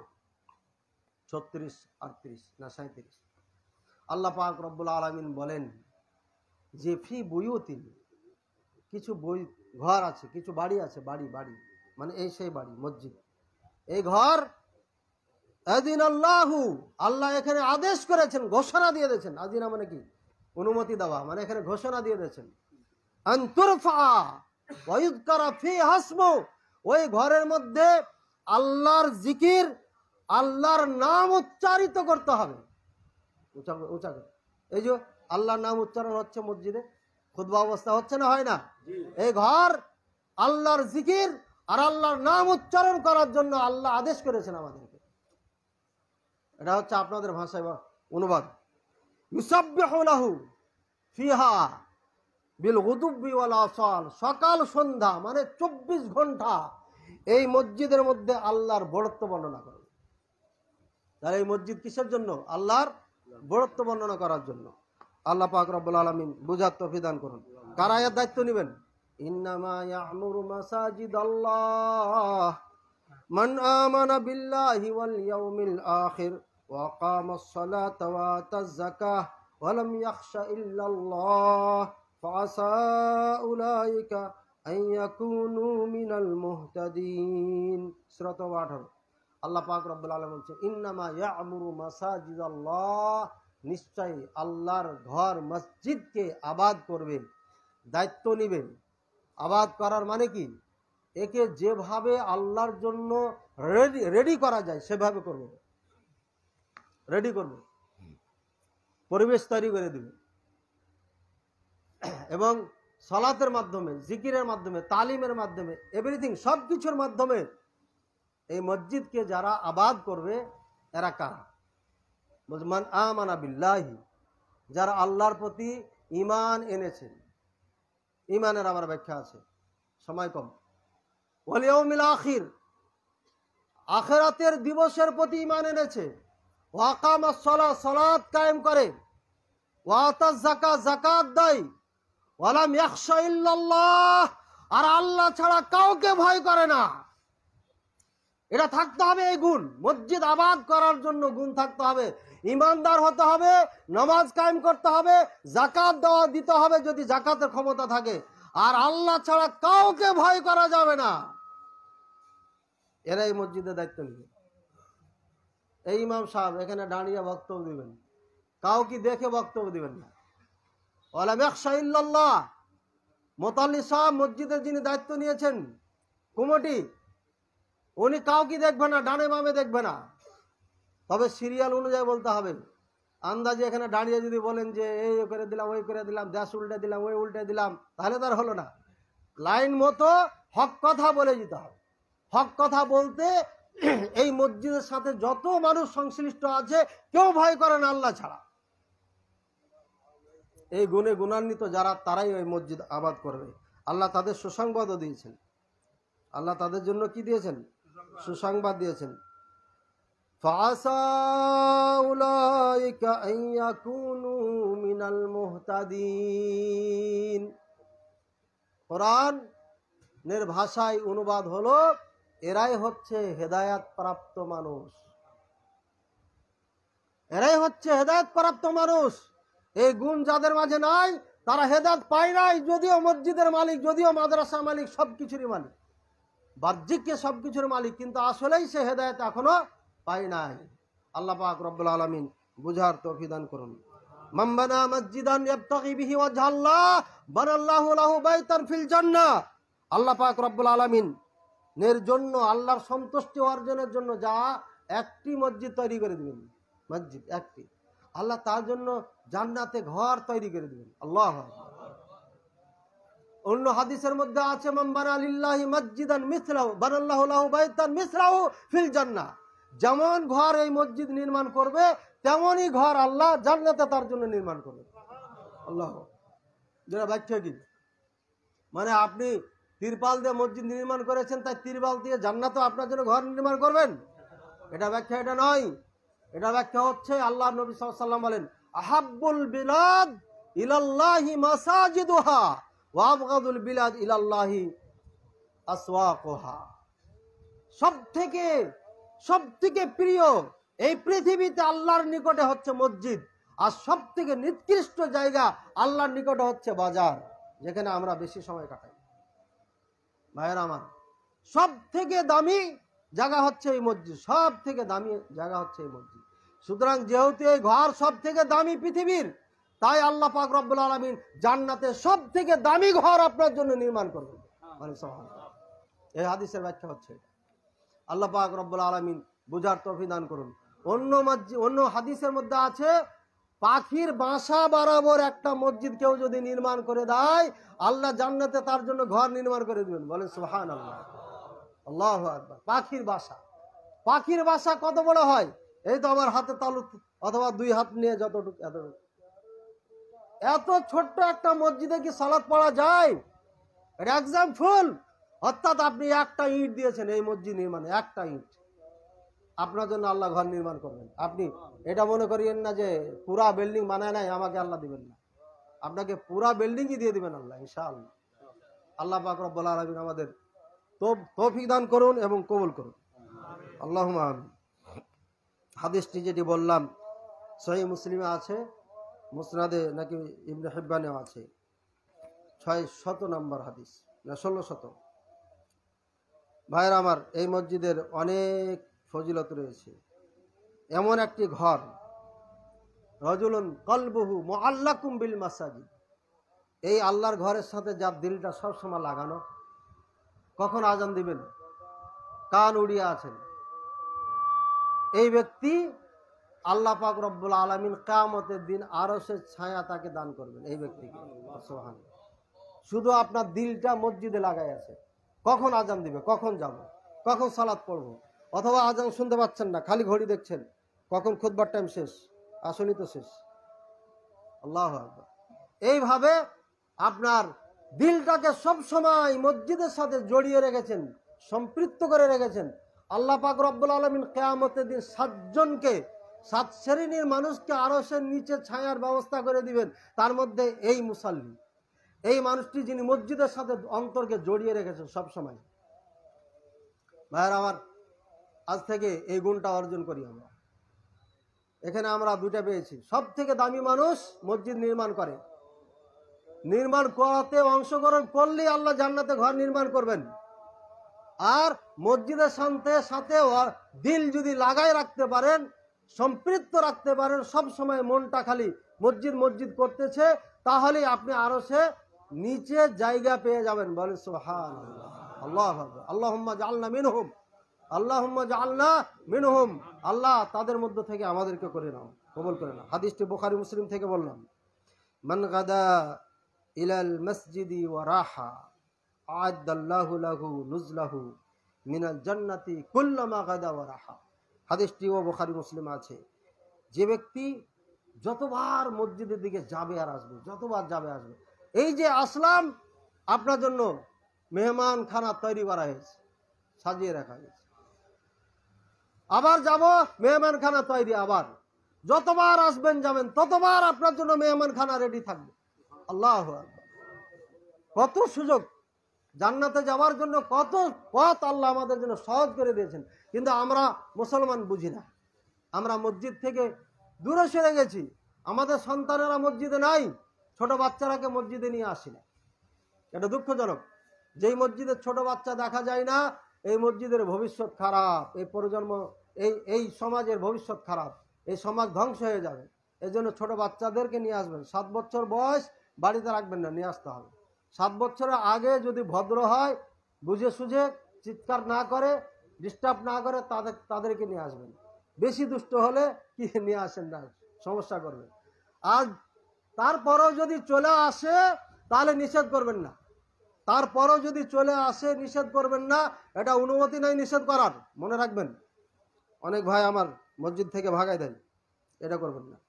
ছত্রিশ আটত্রিশ না সাঁত্রিশ। আল্লাহ পাক রব্বুল আলামিন বলেন যে ফি বুয়ুতিন, কিছু বই ঘর আছে, কিছু বাড়ি আছে, বাড়ি বাড়ি মানে এই সেই বাড়ি মসজিদ, এই ঘর আযিনাল্লাহু, আল্লাহ এখানে আদেশ করেছেন, ঘোষণা দিয়ে দিয়েছেন। আযিনা মানে কি? অনুমতি দেওয়া, মানে এখানে ঘোষণা দিয়ে দিয়েছেন। আন তুরফা ওয়া ইযকারা ফিহা ইসমু, ওই ঘরের মধ্যে আল্লাহর জিকির, আল্লাহর নাম উচ্চারিত করতে হবে। উঁচা উঁচা করে এই যে আল্লাহর নাম উচ্চারণ হচ্ছে মসজিদে, খুতবা অবস্থা হচ্ছে না, হয় না? এই ঘর আল্লাহর জিকির আর আল্লাহর নাম উচ্চারণ করার জন্য আল্লাহ আদেশ করেছেন আমাদেরকে। এটা হচ্ছে আপনাদের ভাষায় অনুবাদ। ইউসাব্বিহু লাহু ফিহা বিল গুদুবি ওয়াল আসাল, সকাল সন্ধ্যা মানে চব্বিশ ঘন্টা এই মসজিদের মধ্যে আল্লাহর বড়ত্ব বর্ণনা করে। তাহলে এই মসজিদ কিসের জন্য? আল্লাহর বড়ত্ব বর্ণনা করার জন্য। আল্লাহ পাক রব্বুল আলামিন বুঝার তৌফিক দান করুন। কারা এর দায়িত্ব নেবেন? ইন্নামা ইয়া'মুরু মাসাজিদাল্লাহ মান আমানা বিল্লাহি ওয়াল ইয়াউমিল আখির ওয়া আকামাস সালাতা ওয়া আতাজ যাকাহ ওয়া লাম ইয়াখশা ইল্লাল্লাহ ফাআসা উলাইকা আন ইয়াকুনু মিনাল মুহতাদিন। সূরা তাওবা আঠারো। আল্লাহ পাক রব্বুল আলামিন বলছেন ইন্নামা ইয়া'মুরু মাসাজিদাল্লাহ, নিশ্চয় আল্লাহর ঘর মসজিদকে আবাদ করবে, দায়িত্ব নেবে। আবাদ করার মানে কি? একে যেভাবে আল্লাহর জন্য রেডি রেডি করা যায় সেভাবে করবে, রেডি করবে, পরিবেশ তৈরি করে দিবে। এবং সালাতের মাধ্যমে, জিকিরের মাধ্যমে, তালিমের মাধ্যমে, এভরিথিং সব কিছুর মাধ্যমে এই মসজিদকে যারা আবাদ করবে এরা কারা? মান আমানা বিল্লাহি, যারা আল্লাহর প্রতি ঈমান এনেছেন। ঈমানের আবার ব্যাখ্যা আছে, সময় কম। ওয়াল ইয়াউমিল আখির, আখিরাতের দিবসের প্রতি ঈমান এনেছে। ওয়া আকামাস সালাত, সালাত কায়েম করে। ওয়া আতাজ যাকাত, যাকাত দেয়। ওয়া লাম ইয়াখশা ইল্লাল্লাহ, আর আল্লাহ ছাড়া কাউকে ভয় করে না। এটা থাকতে হবে, এই গুণ মসজিদ আবাদ করার জন্য গুণ থাকতে হবে। ইমানদার হতে হবে, নামাজ কায়েম করতে হবে, যাকাত দেওয়া দিতে হবে যদি যাকাতের ক্ষমতা থাকে, আর আল্লাহ ছাড়া কাউকে ভয় করা যাবে না। এরা এই মসজিদের দায়িত্ব নেবে। এই ইমাম সাহেব এখানে দাঁড়িয়ে বক্তব্য দিবেন, কাউকে দেখে বক্তব্য দিবেন না। ওয়ালা ইয়াখশা ইল্লাল্লাহ, মুতাল্লি সাহেব মসজিদের যিনি দায়িত্ব নিয়েছেন কমিটি, উনি কাউকে দেখবে না, ডানে বামে দেখবে না, তবে সিরিয়াল অনুযায়ী বলতে হবে। আন্দাজে এখানে দাঁড়িয়ে যদি বলেন যে এই করে দিলাম, ওই করে দিলাম, দেশ উল্টে দিলাম, ওই উল্টে দিলাম, তাহলে তার হলো না। লাইন মতো হক কথা বলে যেতে হবে। হক কথা বলতে এই মসজিদের সাথে যত মানুষ সংশ্লিষ্ট আছে কেউ ভয় করে না আল্লাহ ছাড়া। এই গুণে গুণান্বিত যারা, তারাই ওই মসজিদ আবাদ করবে। আল্লাহ তাদের সুসংবাদও দিয়েছেন। আল্লাহ তাদের জন্য কি দিয়েছেন? সুসংবাদ দিয়েছেন। ফাসা উলাইকা আন ইয়াকুনু মিনাল মুহতাদিন। কোরআনের ভাষায় অনুবাদ হলো, এরাই হচ্ছে হেদায়াত প্রাপ্ত মানুষ, এরাই হচ্ছে হেদায়াত প্রাপ্ত মানুষ। এই গুণ যাদের মাঝে নাই তারা হেদায়েত পায় নাই। যদিও মসজিদের মালিক, যদিও মাদ্রাসা মালিক, সবকিছুরই মালিক, বাহ্যিককে সবকিছুর মালিক, কিন্তু আসলেই সে হেদায়েত এখনো পায় নাই। আল্লাহ পাক রব্বুল আলামিন বুঝার তৌফিক দান করুন। মান বানা মসজিদান ইয়াবতাগি বিহি ওয়াজহাল্লাহ বানাল্লাহু লাহু বাইতান ফিল জান্নাহ। আল্লাহ পাক রব্বুল আলামিন এর জন্য, আল্লাহর সন্তুষ্টি অর্জনের জন্য যা একটি মসজিদ তৈরি করে দিবেন, মসজিদ একটি, আল্লাহ তার জন্য জান্নাতে ঘর তৈরি করে দিবেন। আল্লাহু আকবার। অন্য হাদিসের মধ্যে আছে, মান বানা লিল্লাহি মসজিদান মিসলাহু বানাল্লাহু লাহু বাইতান মিসলাহু ফিল জান্নাহ। যেমন ঘর এই মসজিদ নির্মাণ করবে, তেমনই ঘর আল্লাহ জান্নাতে তার জন্য নির্মাণ করবে। আল্লাহ, যেটা ব্যাখ্যা কি? মানে আপনি তিরপাল দিয়ে মসজিদ নির্মাণ করেছেন, তাই তিরপাল দিয়ে জান্নাতও আপনার জন্য ঘর নির্মাণ করবেন? এটা ব্যাখ্যা, এটা নয়। এটা ব্যাখ্যা হচ্ছে, আল্লাহ নবী সাল্লাল্লাহু আলাইহি ওয়াসাল্লাম বলেন, আহাব্বুল বিলাদ ইলাল্লাহি মাসাজিদুহা ওয়া আবগাদুল বিলাদ ইলাল্লাহি আসওয়াকুহা। সব থেকে সব থেকে প্রিয় এই পৃথিবীতে আল্লাহর নিকটে হচ্ছে মসজিদ, আর সব থেকে নিকৃষ্ট জায়গা আল্লাহর নিকটে হচ্ছে বাজার, যেখানে আমরা বেশি সময় কাটাই। ভাইয়েরা আমার, সব থেকে দামি জায়গা হচ্ছে এই মসজিদ, সব থেকে দামি জায়গা হচ্ছে এই মসজিদ। সুতরাং যেহেতু এই ঘর সব থেকে দামি পৃথিবীর, তাই আল্লাহ পাক রব্বুল আলামিন জান্নাতে সব থেকে দামি ঘর আপনার জন্য নির্মাণ করবেন। মানে সুবহানাল্লাহ, এই হাদিসের ব্যাখ্যা হচ্ছে এটা। আল্লাহ পাক রব্বুল আলামিন বুঝার তৌফিক দান করুন। অন্য মসজিদ, অন্য হাদিসের মধ্যে আছে, পাখির বাসা বরাবর একটা মসজিদ কেউ যদি নির্মাণ করে দেয়, আল্লাহ জান্নাতে তার জন্য ঘর নির্মাণ করে দিবেন। বলেন সুবহানাল্লাহ, আল্লাহু আকবার। পাখির বাসা, পাখির বাসা কত বড় হয়? এই তো আমার হাতে তালু, অথবা দুই হাত নিয়ে যতটুকু, এতটুকু। এত ছোট্ট একটা মসজিদে কি সালাত পড়া যায়? এটা এক্সাম্পল। অর্থাৎ আপনি একটা ইট দিয়েছেন এই মসজিদ নির্মাণে, একটা ইট, আপনার জন্য আল্লাহ ঘর নির্মাণ করবেন। আপনি এটা মনে করিয়েন না যে পুরা বিল্ডিং বানায় নাই আমাকে আল্লাহ দিবেন না, আপনাকে পুরা বিল্ডিংই দিয়ে দিবেন আল্লাহ, ইনশাআল্লাহ। আল্লাহ পাক রব্বুল আলামিন আমাদের তৌফিক দান করুন এবং কবুল করুন, আল্লাহুম্মা আমিন। হাদিসটি যেটি বললাম সহিহ মুসলিমে আছে, মুসনাদে নাকি ইবনে হিব্বানেও আছে, ছয় শত নম্বর হাদিস, না ষোলো শত। ভাইয়ের আমার, এই মসজিদের অনেক ফজিলত রয়েছে। এমন একটি ঘর, রজুলুন কলবুহু মুআল্লাকুম বিল মাসাজিদ, এই আল্লাহর ঘরের সাথে যার দিলটা সবসময় লাগানো, কখন আজান দিবেন কান উড়িয়ে আছেন, এই ব্যক্তি আল্লাহ পাক রব্বুল আলামিন কিয়ামতের দিন আরশের ছায়া তাকে দান করবেন। এই ব্যক্তিকে সুবহানাল্লাহ। শুধু আপনার দিলটা মসজিদে লাগাই আছে, কখন আজান দিবে, কখন যাব, কখন সালাত পড়বো, অথবা আজান শুনতে পাচ্ছেন না, খালি ঘড়ি দেখছেন, কখন খুতবার টাইম শেষ, আসলেই তো শেষ। আল্লাহু আকবার। এইভাবে আপনার দিলটাকে সব সময় মসজিদের সাথে জড়িয়ে রেখেছেন, সম্পৃক্ত করে রেখেছেন। আল্লাহ পাক রব্বুল আলামিন কিয়ামতের দিন সাতজনকে, সাত শ্রেণীর মানুষকে আরশের নিচে ছায়ার ব্যবস্থা করে দিবেন। তার মধ্যে এই মুসাল্লি, এই মানুষটি যিনি মসজিদের সাথে অন্তরকে জড়িয়ে রেখেছেন সব সময়। ভাইয়ের আমার, আজ থেকে এই গুণটা অর্জন করি আমরা। এখানে আমরা দুইটা পেয়েছি। সব থেকে দামি মানুষ মসজিদ নির্মাণ করে, নির্মাণ করাতে অংশগ্রহণ করলেই আল্লাহ জান্নাতে ঘর নির্মাণ করবেন। আর মসজিদের সাথে সাথে দিল যদি লাগাই রাখতে পারেন, সম্পৃক্ত রাখতে পারেন, সব সময় মনটা খালি মসজিদ মসজিদ করতেছে, তাহলে আপনি আরশে নিচে জায়গা পেয়ে যাবেন। বলেন সুবহানাল্লাহ, আল্লাহু আকবার। আল্লাহুম্মা জাআলনা মিনহুম, আল্লাহুম্মা জাআলনা মিনহুম। আল্লাহ তাদের মধ্য থেকে আমাদেরকে করে নাও, কবুল করে নাও। হাদিসটি বুখারী মুসলিম থেকে বললাম। মান গাদা ইলাল মসজিদি ওয়া রাহা আ'আদাল্লাহু লাহু নুজলাহু মিনাল জান্নাতি কুল্লামা গাদা ওয়া রাহা। হাদিসটিও বুখারী মুসলিম আছে। যে ব্যক্তি যতবার মসজিদের দিকে যাবে আর আসবে, যতবার যাবে আসবে, এই যে আসলাম আপনার জন্য মেহমান খানা তৈরি করা হয়েছে, সাজিয়ে রাখা হয়েছে, আবার যাব মেহমান খানা তৈরি, আবার যতবার আসবেন যাবেন ততবার আপনার জন্য মেহমান খানা রেডি থাকবে। আল্লাহু আকবার। কত সুযোগ জান্নাতে যাওয়ার জন্য, কত পথ আল্লাহ আমাদের জন্য সহজ করে দিয়েছেন, কিন্তু আমরা মুসলমান বুঝি না। আমরা মসজিদ থেকে দূরে সরে গেছি, আমাদের সন্তানেরা মসজিদে নাই, ছোট বাচ্চারাকে মসজিদে নিয়ে আসি না। এটা দুঃখজনক। যেই মসজিদের ছোট বাচ্চা দেখা যায় না, এই মসজিদের ভবিষ্যৎ খারাপ, এই প্রজন্ম, এই এই সমাজের ভবিষ্যৎ খারাপ, এই সমাজ ধ্বংস হয়ে যাবে। এই জন্য ছোট বাচ্চাদেরকে নিয়ে আসবেন, সাত বছর বয়স বাড়িতে রাখবেন না, নিয়ে আসতে হবে। সাত বছরের আগে যদি ভদ্র হয়, বুঝে সুঝে, চিৎকার না করে, ডিস্টার্ব না করে, তাদের তাদেরকে নিয়ে আসবেন। বেশি দুষ্ট হলে কি নিয়ে আসেন না, সমস্যা করবে। আর তারপরেও যদি চলে আসে তাহলে নিষেধ করবেন না, তারপরেও যদি চলে আসে নিষেধ করবেন না, এটা অনুমতি নাই নিষেধ করার, মনে রাখবেন। অনেক ভাই আমার মসজিদ থেকে ভাগাই দেন, এটা করবেন না।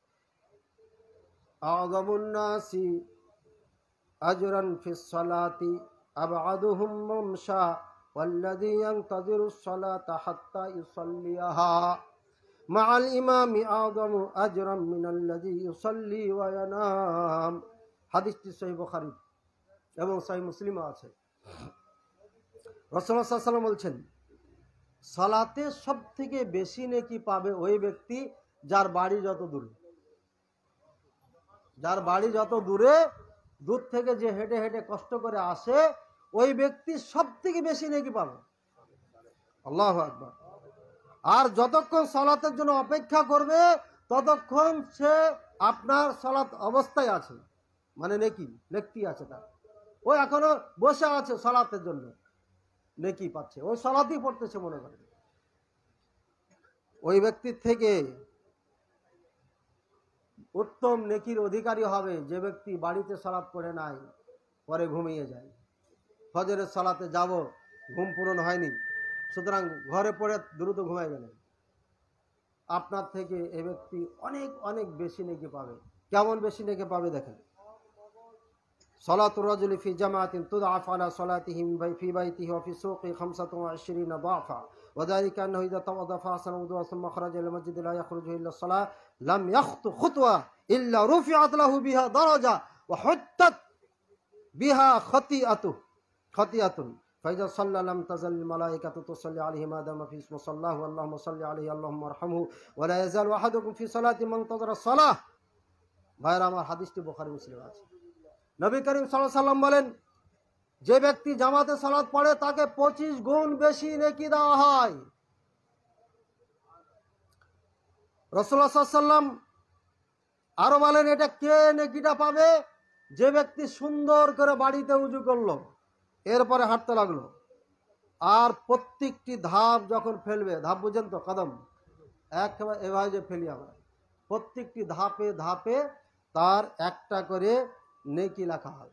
আযামুন নাসি আজরান ফিস সালাতি আবআদুহুম মামশা ওয়াল্লাযী ইয়ানতাযিরুস সালাতা হাত্তা ইউসাল্লিয়াহা মাআল ইমামি আযামু আজরান মিনাল্লাযী ইউসাল্লি ওয়া ইয়ানাম। হাদিসটি সহিহ বুখারী এবং সহিহ মুসলিমে আছে। রাসূলুল্লাহ সাল্লাল্লাহু আলাইহি ওয়াসাল্লাম বলছেন, সালাতে সব থেকে বেশি নেকি পাবে ওই ব্যক্তি যার বাড়ি যত দূরে, যার বাড়ি যত দূরে, দূর থেকে যে হেঁটে হেঁটে কষ্ট করে আসে, ওই ব্যক্তি সব থেকে বেশি নেকি পাবে। আল্লাহু আকবার। আর যতক্ষণ সালাতের জন্য অপেক্ষা করবে ততক্ষণ সে আপনার সালাত অবস্থায় আছে, মানে নেকি নেকি আছে তার, ও এখনো বসে আছে সালাতের জন্য, নেকি পাচ্ছে, ওই সালাতই পড়তেছে মনে করে। ওই ব্যক্তির থেকে উত্তম নেকির অধিকারী হবে যে ব্যক্তি বাড়িতে সালাত পড়ে নাই, পরে ঘুমিয়ে যায়। ফজরের সালাতে যাব, ঘুম পূরণ হয়নি, সুতরাং ঘরে পড়ে দ্রুত ঘুমাই গেলেন, আপনার থেকে এ ব্যক্তি অনেক অনেক বেশি নেকি পাবে। কেমন বেশি নেকি পাবে দেখেন। সালাতুর রাজুলি ফি জামাতিন তুদআফ আলা সালাতিহি ফি বাইতিহি ওয়া ফি সুকি খামসাতুন ওয়া ইশরিনা দাফা ওয়া যালিকা আন্নাহু ইযা তাওয়াদা ফাহসানা ওযুহু সুম্মা খারাজা ইলা মাসজিদ লা ইয়াখরুজু ইল্লা সালাহ লাম ইয়াখতু খুতওয়া ইল্লা রুফিআত লাহু বিহা দারাজা ওয়া হুত্তাত বিহা খাতিআতু খাতিআতুন ফাইজা সাল্লা লাম তাজাল মালাইকাতু তুসাল্লি আলাইহি মা দামা ফি মুসাল্লাহু আল্লাহুম্মা সাল্লি আলাইহি আল্লাহুম্মা আরহামহু ওয়া লা ইয়াজালু আহাদুকুম ফি সালাতি মান তাযারা সালাহ। ভাইরা আমার, হাদিসটি বুখারী মুসলিমে আছে। নবী করিম সাল্লাল্লাহু আলাইহি ওয়াসাল্লাম বলেন, যে ব্যক্তি জামাতে সালাত পড়ে তাকে পঁচিশ গুণ বেশি নেকি দেওয়া হয়। রাসূলুল্লাহ সাল্লাল্লাহু আলাইহি ওয়াসাল্লাম আরো বলেন, এটা কে নেকিটা পাবে? যে ব্যক্তি সুন্দর করে বাড়িতে উজু করলো, এরপরে হাঁটতে লাগলো, আর প্রত্যেকটি ধাপ যখন ফেলবে, ধাপ বুঝেন তো, কদম একেবারে এভাবে যে ফেলি আমরা, প্রত্যেকটি ধাপে ধাপে তার একটা করে নেকি লেখা হবে।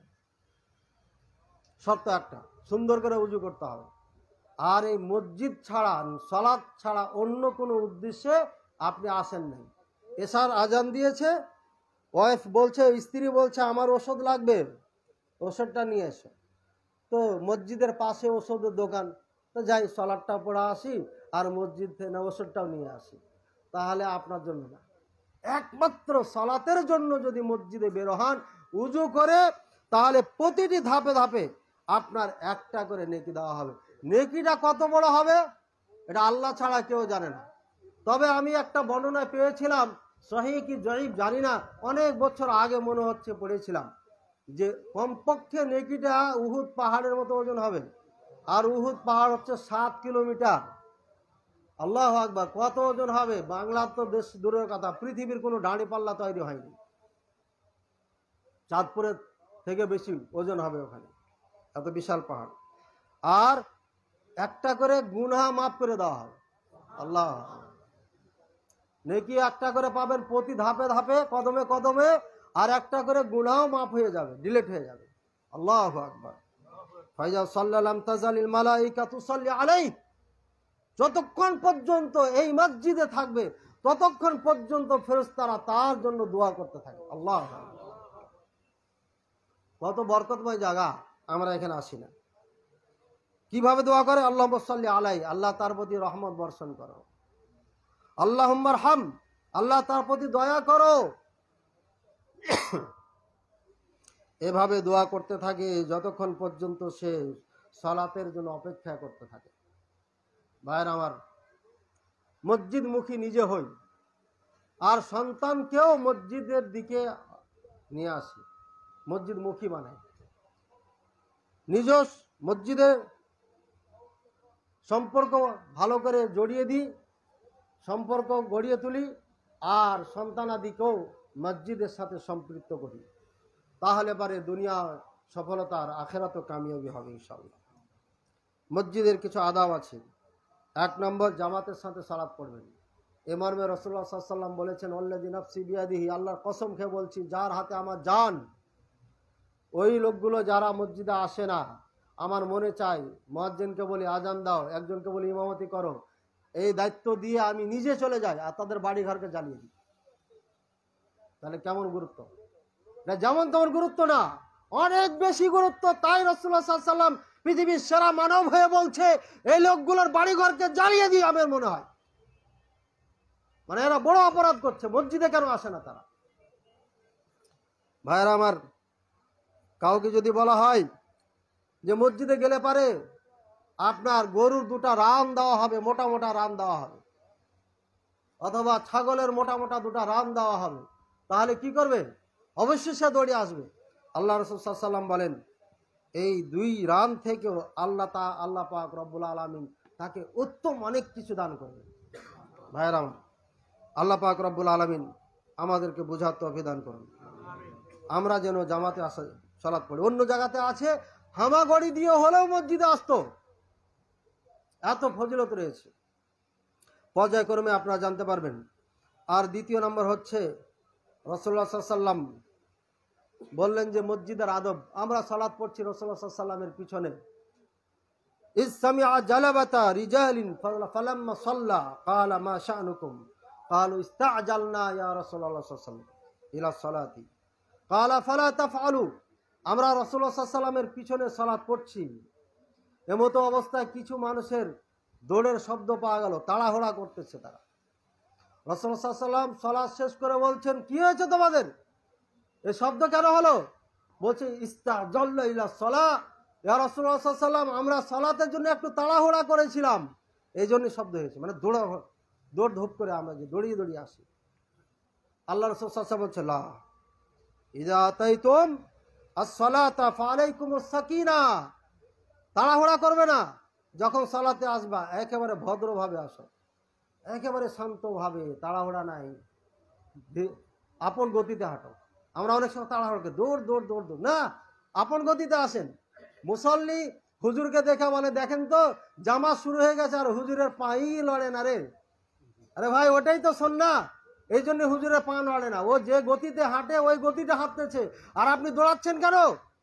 শর্ত একটা, সুন্দর করে উজু করতে হবে। আর এই মসজিদ ছাড়া, সালাত ছাড়া অন্য কোনো উদ্দেশ্যে আপনি আসেন নাই। এশার আজান দিয়েছে, ওয়াইফ বলছে, স্ত্রী বলছে আমার ওষুধ লাগবে, ওষুধটা নিয়ে এসো। তো মসজিদের পাশে ওষুধের দোকান, তো যাই সালাদটা পড়া আসি আর মসজিদ থেকে ওষুধটাও নিয়ে আসি, তাহলে আপনার জন্য না। একমাত্র সালাতের জন্য যদি মসজিদে বের হন উজু করে, তাহলে প্রতিটি ধাপে ধাপে আপনার একটা করে নেকি দেওয়া হবে। নেকিটা কত বড় হবে এটা আল্লাহ ছাড়া কেউ জানে না। তবে আমি একটা বর্ণনা পেয়েছিলাম, সহিহ কি জয়ীফ জানি না, অনেক বছর আগে মনে হচ্ছে পড়েছিলাম, যে কমপক্ষে নেকিটা উহুদ পাহাড়ের মতো ওজন হবে। আর উহুদ পাহাড় হচ্ছে সাত কিলোমিটার। আল্লাহু আকবার, কত ওজন হবে! বাংলার তো বেশ দূরের কথা, পৃথিবীর কোনো ডাঁড়ি পাল্লা তৈরি হয়নি, চাঁদপুরের থেকে বেশি ওজন হবে ওখানে, এত বিশাল পাহাড়। আর একটা করে গুনাহ মাফ করে দেওয়া হবে। আল্লাহ, নেকি একটা করে পাবেন প্রতি ধাপে ধাপে, কদমে কদমে, আর একটা করে গুনাহ মাফ হয়ে যাবে, ডিলিট হয়ে যাবে। আল্লাহু আকবার। ফাইজা সাল্লাল্লাহু তাজালিল মালাইকা তুসাল্লি আলাইহি যতক্ষণ পর্যন্ত এই মসজিদে থাকবে ততক্ষণ পর্যন্ত ফেরেশতারা তার জন্য দোয়া করতে থাকে। আল্লাহ, কত বরকতময় জায়গা, আমরা এখানে আসি না। কিভাবে দোয়া করে? আল্লাহুম্মা সাল্লি আলাই, আল্লাহ তার প্রতি রহমত বর্ষণ করো। আল্লাহুম্মা আরহাম, আল্লাহ তার প্রতি দয়া করো। এভাবে দোয়া করতে থাকে যতক্ষণ পর্যন্ত সে সালাতের জন্য অপেক্ষা করতে থাকে। ভাইয়ের আমার, মসজিদমুখী নিজে হই আর সন্তানকেও মসজিদের দিকে নিয়ে আসি, মসজিদমুখী বানাই। নিজ মসজিদের সম্পর্ক ভালো করে জড়িয়ে দিই, সম্পর্ক গড়িয়ে তুলি, আর সন্তানাদিকেও মসজিদের সাথে সম্পৃক্ত করি। তাহলে পারে দুনিয়া সফলতা আর আখেরাতও কামিয়াবি হবে ইনশাআল্লাহ। মসজিদের কিছু আদাব আছে। এক নম্বর, জামাতের সাথে সালাত পড়বেন। এ মর্মে রাসূলুল্লাহ সাল্লাল্লাহু আলাইহি ওয়াসাল্লাম বলেছেন, ওয়াল্লাযী নাফসি বিয়াদিহি, আল্লাহর কসম খেয়ে বলছি যার হাতে আমার জান, ওই লোকগুলো যারা মসজিদে আসে না, আমার মনে চাই মুয়াজ্জিনকে বলি আজান দাও, একজনকে বলি ইমামতি করো, এই দায়িত্ব দিয়ে আমি নিজে চলে যাই আর তাদের বাড়ি ঘরকে জ্বালিয়ে দিই। তাহলে কেমন গুরুত্ব? না যেমন তেমন গুরুত্ব না, অনেক বেশি গুরুত্ব। তাই রাসূলুল্লাহ সাল্লাল্লাহু আলাইহি ওয়াসাল্লাম পৃথিবীর সেরা মানব হয়ে বলছে এই লোকগুলোর বাড়ি ঘরকে জ্বালিয়ে দিই। আমার মনে হয় মানে এরা বড় অপরাধ করছে, মসজিদে কেন আসে না তারা? ভাইরা আমার, কাউকে যদি বলা হয় যে মসজিদে গেলে পারে আপনার গরুর দুটা রান দেওয়া হবে, মোটা মোটা রান দেওয়া হবে, অথবা ছাগলের মোটা মোটা দুটা রান দেওয়া হবে, তাহলে কি করবে? অবশ্যই সে দৌড়ে আসবে। আল্লাহ রাসূল সাল্লাল্লাহু আলাইহি ওয়াসাল্লাম বলেন, এই দুই রান থেকেও আল্লাহ তা আল্লাহ পাক রব্বুল আলামিন তাকে উত্তম অনেক কিছু দান করবে। ভাইরা, আল্লাহ পাক রব্বুল আলামিন আমাদেরকে বোঝার তৌফিক দান করুন। আমরা যেন জামাতে আসা সালাত পড়ি। অন্য জায়গাতে আছে হামাগড়ি দিয়ে হলেও মসজিদে আসতো, এত ফজিলত রয়েছে, পর্যায়ক্রমে আপনারা জানতে পারবেন। আর দ্বিতীয় নম্বর হচ্ছে, রাসূলুল্লাহ সাল্লাল্লাহু আলাইহি ওয়াসাল্লাম বললেন যে মসজিদের আদব, আমরা সালাত পড়ছি রাসূলুল্লাহ সাল্লাল্লাহু আলাইহি ওয়াসাল্লামের পিছনে, ইসমিআ জালাবাতা রিজালিন ফালাম্মা সাল্লা ক্বালা মা শা'নুকুম ক্বালু ইস্তা'জালনা ইয়া রাসূলুল্লাহ সাল্লাল্লাহু আলাইহি ওয়াসাল্লাম ইলা সালাতি ক্বালা ফালা তাফআলু। আমরা রাসূলুল্লাহ সাল্লাল্লাহু আলাইহি ওয়াসাল্লামের পিছনে সালাত পড়ছি, এমতো অবস্থায় কিছু মানুষের দৌড়ের শব্দ পাওয়া গেল, তাড়াহুড়া করতেছে তারা। রাসূলুল্লাহ সাল্লাল্লাহু আলাইহি ওয়াসাল্লাম সালাত শেষ করে বলছেন, কি হয়েছে তোমাদের, এই শব্দ কেন হলো? বলছে ইস্তা'জালনা ইলা সালাহ, ইয়া রাসূলুল্লাহ সাল্লাল্লাহু আলাইহি ওয়াসাল্লাম আমরা সালাতের জন্য একটু তাড়াহুড়া করেছিলাম, এই জন্য শব্দ হয়েছে। মানে দৌড়া দৌড় ধূপ করে আমরা যে দৌড়িয়ে দৌড়িয়ে আসি। আল্লাহ রাসূল সাল্লাল্লাহু আলাইহি ওয়াসাল্লাম বলছে, লা ইযা আতাইতুম আস-সালাতা ফাআলাইকুমুস সাকিনা, তাড়াহুড়া করবে না, যখন সালাতে আসবা একেবারে ভদ্রভাবে আসো, একেবারে শান্তভাবে, তাড়াহুড়া নাই, আপন গতিতে হাঁটো। আমরা অনেক সময় তাড়াহুড়া করি, দৌড় দৌড় দৌড় দৌড়, না, আপন গতিতে আসেন। মুসল্লি হুজুরকে দেখা মানে দেখেন তো জামাত শুরু হয়ে গেছে আর হুজুরের পাই লড়ে না রে, আরে ভাই ওটাই তো সুন্নাহ, এই জন্য হুজুরের পা নড়ে না, ও যে গতিতে হাঁটে ওই গতিতে হাঁটতেছে, আর আপনি দৌড়াচ্ছেন কেন?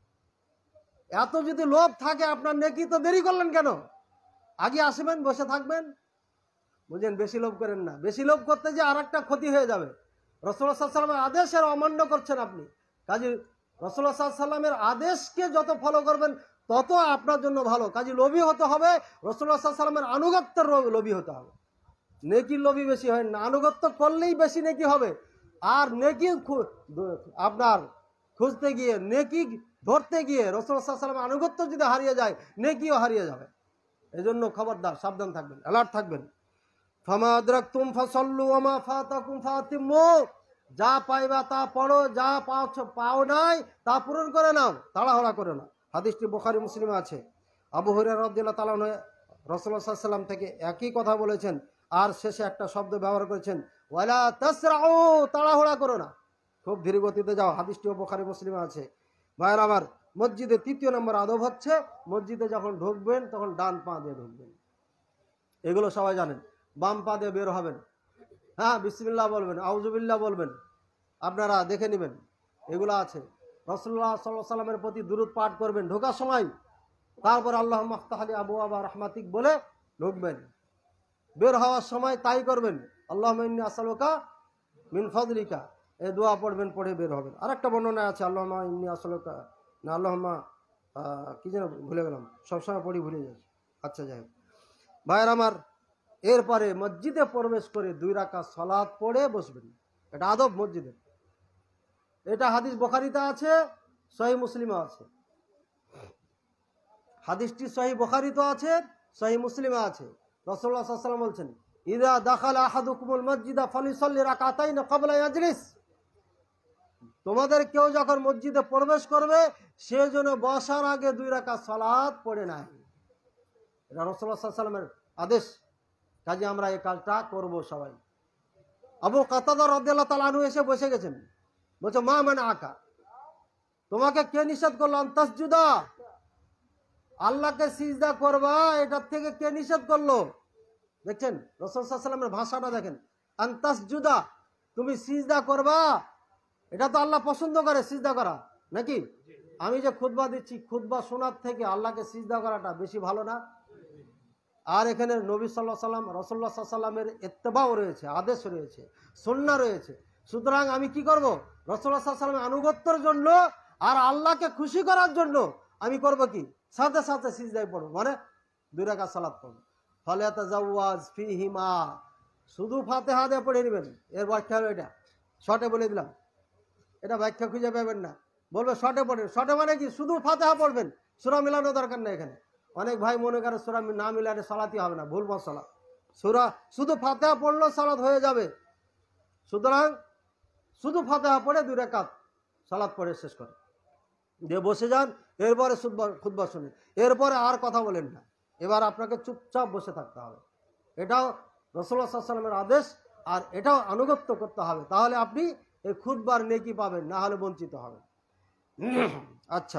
এত যদি লোভ থাকে আপনার নেকি, তো দেরি করলেন কেন? আগে আসবেন, বসে থাকবেন, বুঝলেন? বেশি লোভ করেন না, বেশি লোভ করতে যে আর একটা ক্ষতি হয়ে যাবে। রাসূলুল্লাহ সাল্লাল্লাহু আলাইহি ওয়াসাল্লামের আদেশের অমান্য করছেন আপনি, কাজে রাসূলুল্লাহ সাল্লাল্লাহু আলাইহি ওয়াসাল্লামের আদেশকে যত ফলো করবেন তত আপনার জন্য ভালো। কাজে লোভী হতে হবে, রাসূলুল্লাহ সাল্লাল্লাহু আলাইহি ওয়াসাল্লামের আনুগত্যের লোভী হতে হবে। নেকির লোভী বেশি হয় না, আনুগত্য করলেই বেশি নেকি হবে। আর নেকি আপনার খুঁজতে গিয়ে, নেকি ধরতে গিয়ে রাসূলুল্লাহ সাল্লাল্লাহু আলাইহি ওয়াসাল্লামের আনুগত্য যদি হারিয়ে যায়, নেকিও হারিয়ে যাবে। এই জন্য খবরদার, সাবধান থাকবেন, অ্যালার্ট থাকবেন। ফামা আদরাকতুম ফাসাল্লু ওয়া মা ফাতাকুম ফাতিমু, যা পাইবা তা পড়ো, যা পাওছ পাও নাই তা পূরণ করে নাও, তাড়াহুড়া করে না। হাদিসটি বুখারী মুসলিমে আছে। আবু হুরায়রা রাদিয়াল্লাহু তাআলা আনহু রাসূলুল্লাহ সাল্লাল্লাহু আলাইহি ওয়াসাল্লাম থেকে একই কথা বলেছেন, আর শেষে একটা শব্দ ব্যবহার করেছেন, ওয়ালা তাসরাউ, তাড়াহুড়া করো না, খুব ধীর গতিতে যাও। হাদিসটিও বুখারী মুসলিমে আছে। ভাইরা আমার, মসজিদে তৃতীয় নম্বর আদব হচ্ছে, মসজিদে যখন ঢুকবেন তখন ডান পা দিয়ে ঢুকবেন। এগুলো সবাই জানেন। বাম পা দিয়ে বের হবেন, হ্যাঁ, বিসমিল্লাহ বলবেন, আউযুবিল্লাহ বলবেন, আপনারা দেখে নেবেন, এগুলো আছে। রাসূলুল্লাহ সাল্লাল্লাহু আলাইহি ওয়াসাল্লামের প্রতি দুরূদ পাঠ করবেন ঢোকার সময়, তারপর আল্লাহুম্মা আফতাহ লি আবওয়াবা রাহমাতিক বলে ঢুকবেন। বের হওয়ার সময় তাই করবেন, আল্লাহুম্মা ইন্নী আসআলুকা মিন ফাদলিকা, এই দোয়া পড়বেন, পড়ে বের হবেন। আরেকটা বর্ণনা আছে, আল্লাহুম্মা ইন্নী আসআলুকা, না আল্লাহুম্মা কি যেন ভুলে গেলাম, সবসময় পড়ি ভুলে যাচ্ছি। আচ্ছা যাই হোক ভাইয়ের আমার, এরপরে মসজিদে প্রবেশ করে দুই রাকাত সালাত পড়ে বসবেন। এটা আদব মসজিদের। এটা হাদিস বুখারীতে আছে, সহিহ মুসলিমে আছে। হাদিসটি সহিহ বুখারীতে আছে, সহিহ মুসলিমে আছে। রাসূলুল্লাহ সাল্লাল্লাহু আলাইহি ওয়াসাল্লাম বলছেন, ইযা দাখালা আহাদুকুমুল মাসজিদা ফালিসাল্লি রাকাতাইন ক্বাবলা ইয়াজলিস। তোমাদের কেউ যখন মসজিদে প্রবেশ করবে সে যেন বসার আগে দুই রাকাত সালাত পড়ে নেয়। এটা রাসূলুল্লাহ সাল্লাল্লাহু আলাইহি ওয়াসাল্লামের আদেশ। কাজে আমরা এই কাজটা করব সবাই। আবু কাতাদা রাদিয়াল্লাহু তাআলা আনহু এসে বসে গেছেন, বলছে মা মানা আকা, তোমাকে কে নিষেধ করলো আনতাসজুদা, আল্লাহকে সিজদা করবা, এটার থেকে কে নিষেধ করলো? দেখছেন রাসূল সাল্লাল্লাহু আলাইহি ওয়াসাল্লামের ভাষাটা দেখেন, আনতাসজুদা, তুমি সিজদা করবা, এটা তো আল্লাহ পছন্দ করে সিজদা করা নাকি? আমি যে খুতবা দিচ্ছি, খুতবা শোনার থেকে আল্লাহকে সিজদা করাটা বেশি ভালো না? আর এখানে নবী সাল্লাল্লাহু আলাইহি ওয়াসাল্লাম, রাসূলুল্লাহ সাল্লাল্লাহু আলাইহি ওয়াসাল্লামের ইত্তেবাও রয়েছে, আদেশ রয়েছে, সুন্নাহ রয়েছে। সুতরাং আমি কি করব? রাসূলুল্লাহ সাল্লাল্লাহু আলাইহি ওয়াসাল্লামের আনুগত্যের জন্য আর আল্লাহকে খুশি করার জন্য আমি করব কি? সাথে সাথে সিজদায় পড়ব, মানে দুই রাকাত সালাত পড়ব। ফালিয়াতাজাওয়াজ ফীহিমা, শুধু ফাতিহা দিয়ে পড়ে নেবেন। এর ব্যাখ্যা হলো এটা, শর্টে বলে দিলাম, এটা ব্যাখ্যা খুঁজে পাবেন না, বলবে শর্টে পড়েন। শর্টে মানে কি? শুধু ফাতিহা পড়বেন, সূরা মিলানোর দরকার নেই। এখানে অনেক ভাই মনে করে সূরা না মিলালে সালাতই হবে না, ভুল মশলা। সূরা শুধু ফাতিহা পড়লেও সালাত হয়ে যাবে। সুতরাং শুধু ফাতিহা পড়ে দুই রাকাত সালাত পড়ে শেষ করে দিয়ে বসে যান। এরপরে খুতবা শুনে, এরপরে আর কথা বলেন না। এবার আপনাকে চুপচাপ বসে থাকতে হবে। এটাও রাসূলুল্লাহ সাল্লাল্লাহু আলাইহি ওয়াসাল্লামের আদেশ, আর এটাও আনুগত্য করতে হবে। তাহলে আপনি এই খুতবার নেকি পাবেন, না হলে বঞ্চিত হবেন। আচ্ছা,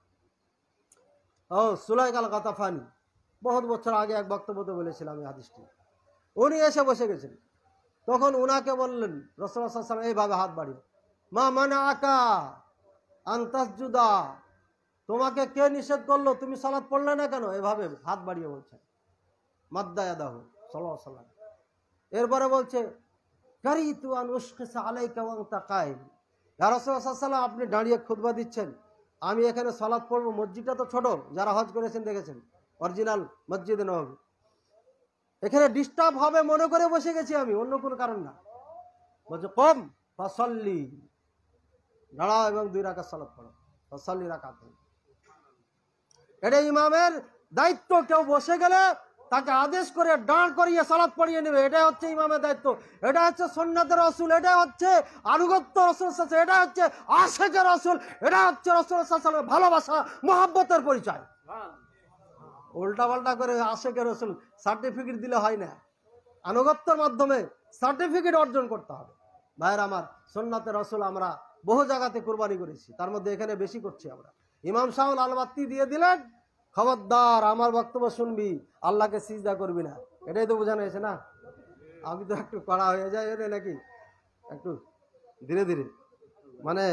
ও সুলাইক আল গাতাফানি, বহুত বছর আগে এক বক্তব্যতে বলেছিলাম এই হাদিসটি। উনি এসে বসে গেছেন, তখন উনাকে বললেন রাসূলুল্লাহ সাল্লাল্লাহু আলাইহি ওয়াসাল্লাম এইভাবে হাত বাড়িয়ে, মা মানা আকা আনতাসজুদা, তোমাকে কে নিষেধ করলো, তুমি সালাত পড়লে না কেন? এভাবে হাত বাড়িয়ে বলছেন, মাদ্দা ইয়াদাহু সাল্লাল্লাহু আলাইহি ওয়াসাল্লাম। এরপরে বলছে, কারিতু আন উশকিসা আলাইকা ওয়া আনতা কায়েম, ইয়া রাসূলুল্লাহ সাল্লাল্লাহু আলাইহি ওয়াসাল্লাম, আপনি দাঁড়িয়ে খুতবা দিচ্ছেন, আমি এখানে সালাত পড়বো। মসজিদটা তো ছোট, যারা হজ করেছেন দেখেছেন, অরিজিনাল মসজিদে নববী। এখানে ডিস্টার্ব হবে মনে করে বসে গেছি আমি, অন্য কোনো কারণ না। বলছে কম ফাসাল্লি, দাঁড়াও এবং দুই রাকাত সালাত পড়ো, ফাসাল্লি রাকাতাইন। এটা ইমামের দায়িত্ব। কেউ বসে গেলে তাকে আদেশ করে দাঁড় করিয়ে সালাত পড়িয়ে নেবে, এটাই হচ্ছে ইমামের দায়িত্ব। এটা হচ্ছে সুন্নাতের রাসূল, এটা হচ্ছে আনুগত্য রাসূল, এটা হচ্ছে আশিকের রাসূল, এটা হচ্ছে রাসূল সাল্লাল্লাহু আলাইহি ওয়াসাল্লামের ভালোবাসা মহব্বতের পরিচয়। উল্টা পাল্টা করে আশিকের রাসূল সার্টিফিকেট দিলে হয় না, আনুগত্যের মাধ্যমে সার্টিফিকেট অর্জন করতে হবে। ভাইয়ের আমার, সুন্নাতের রাসূল আমরা বহু জায়গাতে কুরবানি করেছি, তার মধ্যে এখানে বেশি করছি আমরা। ইমাম সাহেব আলবাত্তি দিয়ে দিলেন, খবরদার আমার বক্তব্য শুনবি, আল্লাহকে সিজদা করবি না। এটাই তো বোঝানো হয়েছে না? আমি তো একটু কড়া হয়ে যায় এর নাকি, একটু ধীরে ধীরে, মানে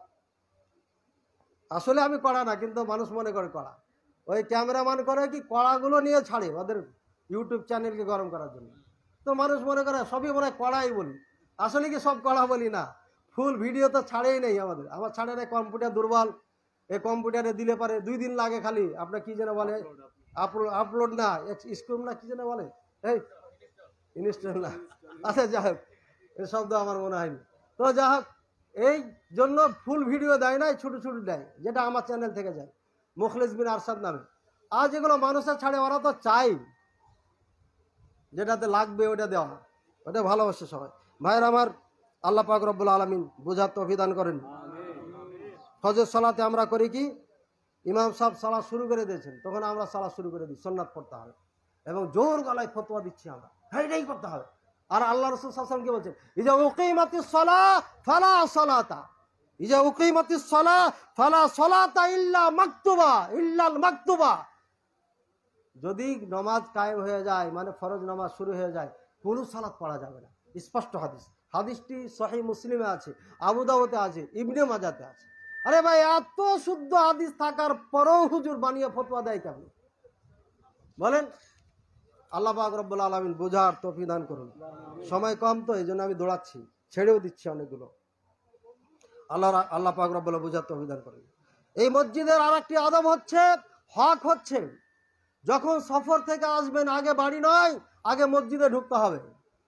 আসলে আমি কড়া না, কিন্তু মানুষ মনে করে কড়া। ওই ক্যামেরাম্যান করে কি কড়াগুলো নিয়ে ছাড়ে ওদের ইউটিউব চ্যানেলকে গরম করার জন্য। তো মানুষ মনে করে সবই মনে হয় কড়াই বলি, আসলে কি সব কড়া বলি না। ফুল ভিডিও তো ছাড়েই নেই আমাদের, আমার ছাড়ে নেই, কম্পিউটার দুর্বল। এই কম্পিউটারে দিলে পারে দুই দিন লাগে, খালি আপনার কি যেন বলে আপলোড আপলোড না স্ক্রিম না কি যেন বলে, এই ইনস্টল না, আচ্ছা যা হোক, এই শব্দ আমার মনে হয়নি। তো যা হোক, এই জন্য ফুল ভিডিও দেয় না, ছোটো ছোটো দেয়, যেটা আমার চ্যানেল থেকে যায় মুখলেস বিন আরশাদ নামে। আর যেগুলো মানুষের ছাড়ে ওরা তো চাই যেটাতে লাগবে ওটা দেওয়া, ওটা ভালোবাসে সবাই। ভাইয়ের আমার, আল্লাহ পাক রব্বুল আলামিন বুঝার তৌফিক দান করেন। ফজর সালাতে আমরা করি কি, ইমাম সাহেব সালাত শুরু করে দিয়েছেন, তখন আমরা সালাত শুরু করে দিই, সুন্নাত পড়তে হবে এবং জোর গলায় ফতোয়া দিচ্ছি আমরা, হ্যাঁ এটাই করতে হবে। আর আল্লাহ রাসূল সাল্লাল্লাহু আলাইহি ওয়াসাল্লাম কি বলছেন, ইজা উকিমাতিস সালাহ ফালা সালাতা, ইজা উকিমাতিস সালাহ ফালা সালাতা ইল্লা মাকতুবা, ইল্লাল মাকতুবা। যদি নামাজ কায়েম হয়ে যায়, মানে ফরজ নামাজ শুরু হয়ে যায়, কোনো সালাত পড়া যাবে না। স্পষ্ট হাদিস, হাদিসটি সহিহ মুসলিমে আছে, আবু দাউদে আছে, ইবনে মাজাতে আছে। আরে ভাই, এত শুদ্ধ হাদিস থাকার পরেও হুজুর বানিয়ে ফতোয়া দেয় কেন বলেন? আল্লাহ পাক রব্বুল আলামিন বোঝার তৌফিক দান করুন। সময় কম তো এই জন্য আমি দৌড়াচ্ছি, ছেড়েও দিচ্ছি অনেকগুলো। আল্লাহ আল্লাহ পাক রব্বুল বোঝার তৌফিক দান করুন। এই মসজিদের আর একটি আদব হচ্ছে, হক হচ্ছে, যখন সফর থেকে আসবেন আগে বাড়ি নয়, আগে মসজিদে ঢুকতে হবে,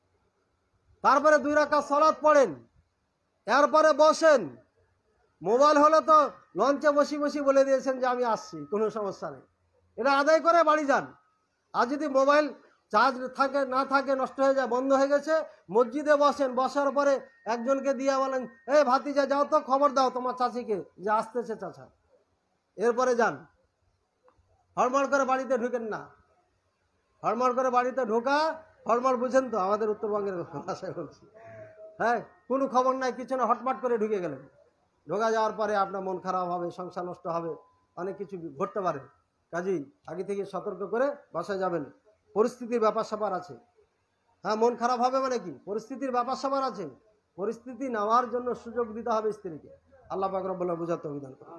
তারপরে দুই রাকাত সালাত পড়েন, এরপরে বসেন। মোবাইল হলে তো লঞ্চে বসি বসি বলে দিয়েছেন যে আমি আসছি, কোনো সমস্যা নেই, এটা আদায় করে বাড়ি যান। আর যদি মোবাইল চার্জ থাকে না থাকে, নষ্ট হয়ে যায়, বন্ধ হয়ে গেছে, মসজিদে বসেন, বসার পরে একজনকে দিয়ে বলেন, এই ভাতিজা যাও তো খবর দাও তোমার চাচিকে যে আসতেছে চাচা, এরপরে যান। হড়মড় করে বাড়িতে ঢুকেন না। হড়মড় করে বাড়িতে ঢোকা, হড়মড় বুঝেন তো আমাদের উত্তরবঙ্গের ভাষায় বলছি, হ্যাঁ, কোনো খবর নাই, কিছু না, হটমাট করে ঢুকে গেলেন। ঢোকা যাওয়ার পরে আপনার মন খারাপ হবে, সংসার নষ্ট হবে, অনেক কিছু ঘটতে পারে। কাজেই আগে থেকে সতর্ক করে বাসায় যাবেন। পরিস্থিতির ব্যাপার স্যাপার আছে, হ্যাঁ, মন খারাপ হবে মানে কি, পরিস্থিতির ব্যাপার স্যাপার আছে, পরিস্থিতি নেওয়ার জন্য সুযোগ দিতে হবে স্ত্রীকে। আল্লাহ পাক রব্বুল বুঝাতে অভিধান করে।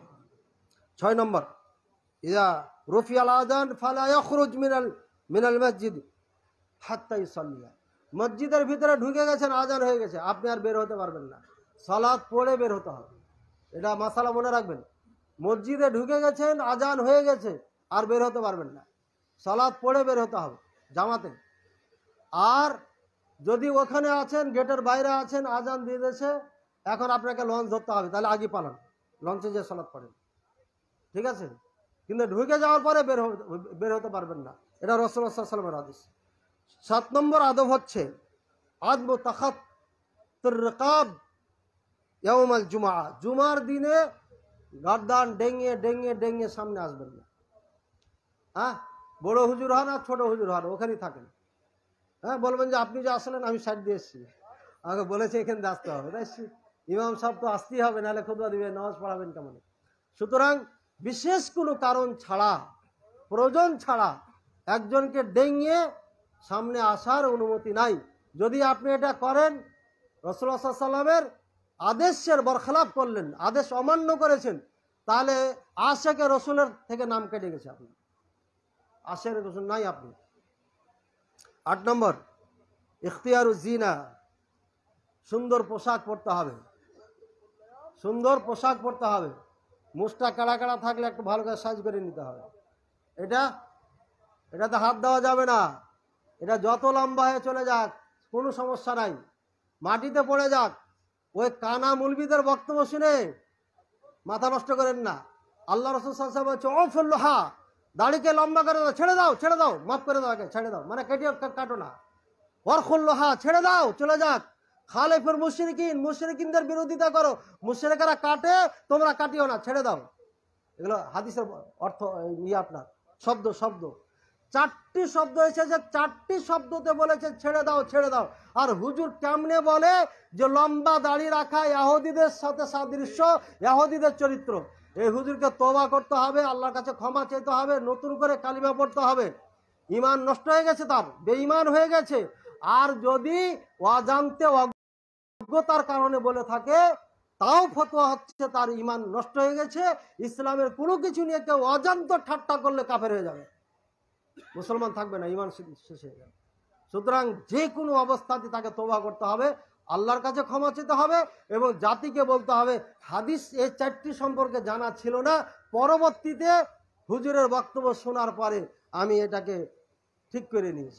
ছয় নম্বর, ইয়া রফিয়াল আযান ফালা ইয়াখরুজ মিনাল মিনাল মসজিদ হাত্তা ইউসাল্লিয়া। মসজিদের ভিতরে ঢুকে গেছেন, আজান হয়ে গেছে, আপনি আর বের হতে পারবেন না, সালাত পড়ে বের হতে হবে। এটা মাসালা মনে রাখবেন। মসজিদে ঢুকে গেছেন, আজান হয়ে গেছে, আর বের হতে পারবেন না, সালাত পড়ে বের হতে হবে জামাতে। আর যদি ওখানে আছেন, গেটের বাইরে আছেন, আজান দিয়ে দিয়েছে, এখন আপনাকে লঞ্চ ধরতে হবে, তাহলে আগে পালান, লঞ্চে যে সালাত পড়েন, ঠিক আছে? কিন্তু ঢুকে যাওয়ার পরে বের বের হতে পারবেন না, এটা রাসূলুল্লাহ সাল্লাল্লাহু আলাইহি ওয়াসাল্লামের হাদিস। সাত নম্বর আদব হচ্ছে আদব তাখাত্তুর রিকাব ইয়াউমাল জুমআ। জুমার দিনে গর্দান ডেঙে ডেঙে ডেঙে সামনে আসবেন না। হ্যাঁ, বড় হুজুর হন আর ছোট হুজুর হন, ওখানেই থাকেন। হ্যাঁ, বলবেন যে আপনি যে আসলেন আমি সাইড দিয়ে এসেছি, আমাকে বলেছে এখানে দিয়ে আসতে হবে, তাই ইমাম সাহেব তো আসতেই হবে, নাহলে খুতবা দিবেন, নামাজ পড়াবেন কেমন। সুতরাং বিশেষ কোনো কারণ ছাড়া, প্রয়োজন ছাড়া একজনকে ডেঙিয়ে সামনে আসার অনুমতি নাই। যদি আপনি এটা করেন, রাসূলুল্লাহ সাল্লাল্লাহু আলাইহি ওয়াসাল্লামের আদেশের বরখলাপ করলেন, আদেশ অমান্য করেছেন, তাহলে আশেকে রসুলের থেকে নাম কেটে গেছে, আপনি আশের রসুল নাই আপনি। আট নম্বর, ইখতিয়ারু জিনা, সুন্দর পোশাক পরতে হবে, সুন্দর পোশাক পরতে হবে। মুখটা কাড়া কাড়া থাকলে একটু ভালো করে সাজ করে নিতে হবে। এটা এটাতে হাত দেওয়া যাবে না। এটা যত লম্বা হয়ে চলে যাক কোনো সমস্যা নাই, মাটিতে পড়ে যাক, ওই কানা মুলবিদের বক্তব্য শুনে মাথা নষ্ট করেন না। আল্লাহ রাসূল সাল্লাল্লাহু আলাইহি ওয়াসাল্লাম বলছে ওফুল্লাহা, দাড়িকে লম্বা করে দাও, ছেড়ে দাও, ছেড়ে দাও, মাফ করে দাও, আগে ছেড়ে দাও, মানে কেটে কাটো না। ওয়ারখুল্লাহা, ছেড়ে দাও, চলে যাক। খালিফুল মুশরিকিন, মুশরিকিনদের বিরোধিতা করো, মুশরিকরা কাটে, তোমরা কাটিও না, ছেড়ে দাও। এগুলো হাদিসের অর্থ, ইয়ে আপনার শব্দ শব্দ চারটি শব্দ এসেছে, চারটি শব্দতে বলেছে ছেড়ে দাও, ছেড়ে দাও। আর হুজুর কেমনে বলে যে লম্বা দাড়ি রাখা ইহুদিদের সাথে সাদৃশ্য, ইহুদিদের চরিত্র। এই হুজুরকে তওবা করতে হবে, আল্লাহর কাছে ক্ষমা চাইতে হবে, নতুন করে কালিমা পড়তে হবে। ঈমান নষ্ট হয়ে গেছে, তার বেঈমান হয়ে গেছে। আর যদি অজান্তে অজ্ঞতার কারণে বলে থাকে, তাও ফতোয়া হচ্ছে তার ঈমান নষ্ট হয়ে গেছে। ইসলামের কোনো কিছু নিয়ে কেউ অজান্ত ঠাট্টা করলে কাফের হয়ে যাবে, মুসলমান থাকবে না, ঈমান শেষ হয়ে যাবে। সুতরাং যে কোনো অবস্থাতে তাকে তওবা করতে হবে, আল্লাহর কাছে ক্ষমা চাইতে হবে, এবং জাতিকে বলতে হবে হাদিস এই চারটি সম্পর্কে জানা ছিল না, পরবর্তীতে হুজুরের বক্তব্য শোনার পরে আমি এটাকে ঠিক করে নিয়েছি।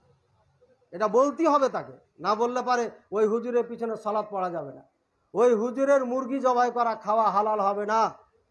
এটা বলতেই হবে তাকে, না বললে পারে ওই হুজুরের পিছনে সালাত পড়া যাবে না, ওই হুজুরের মুরগি জবাই করা খাওয়া হালাল হবে না।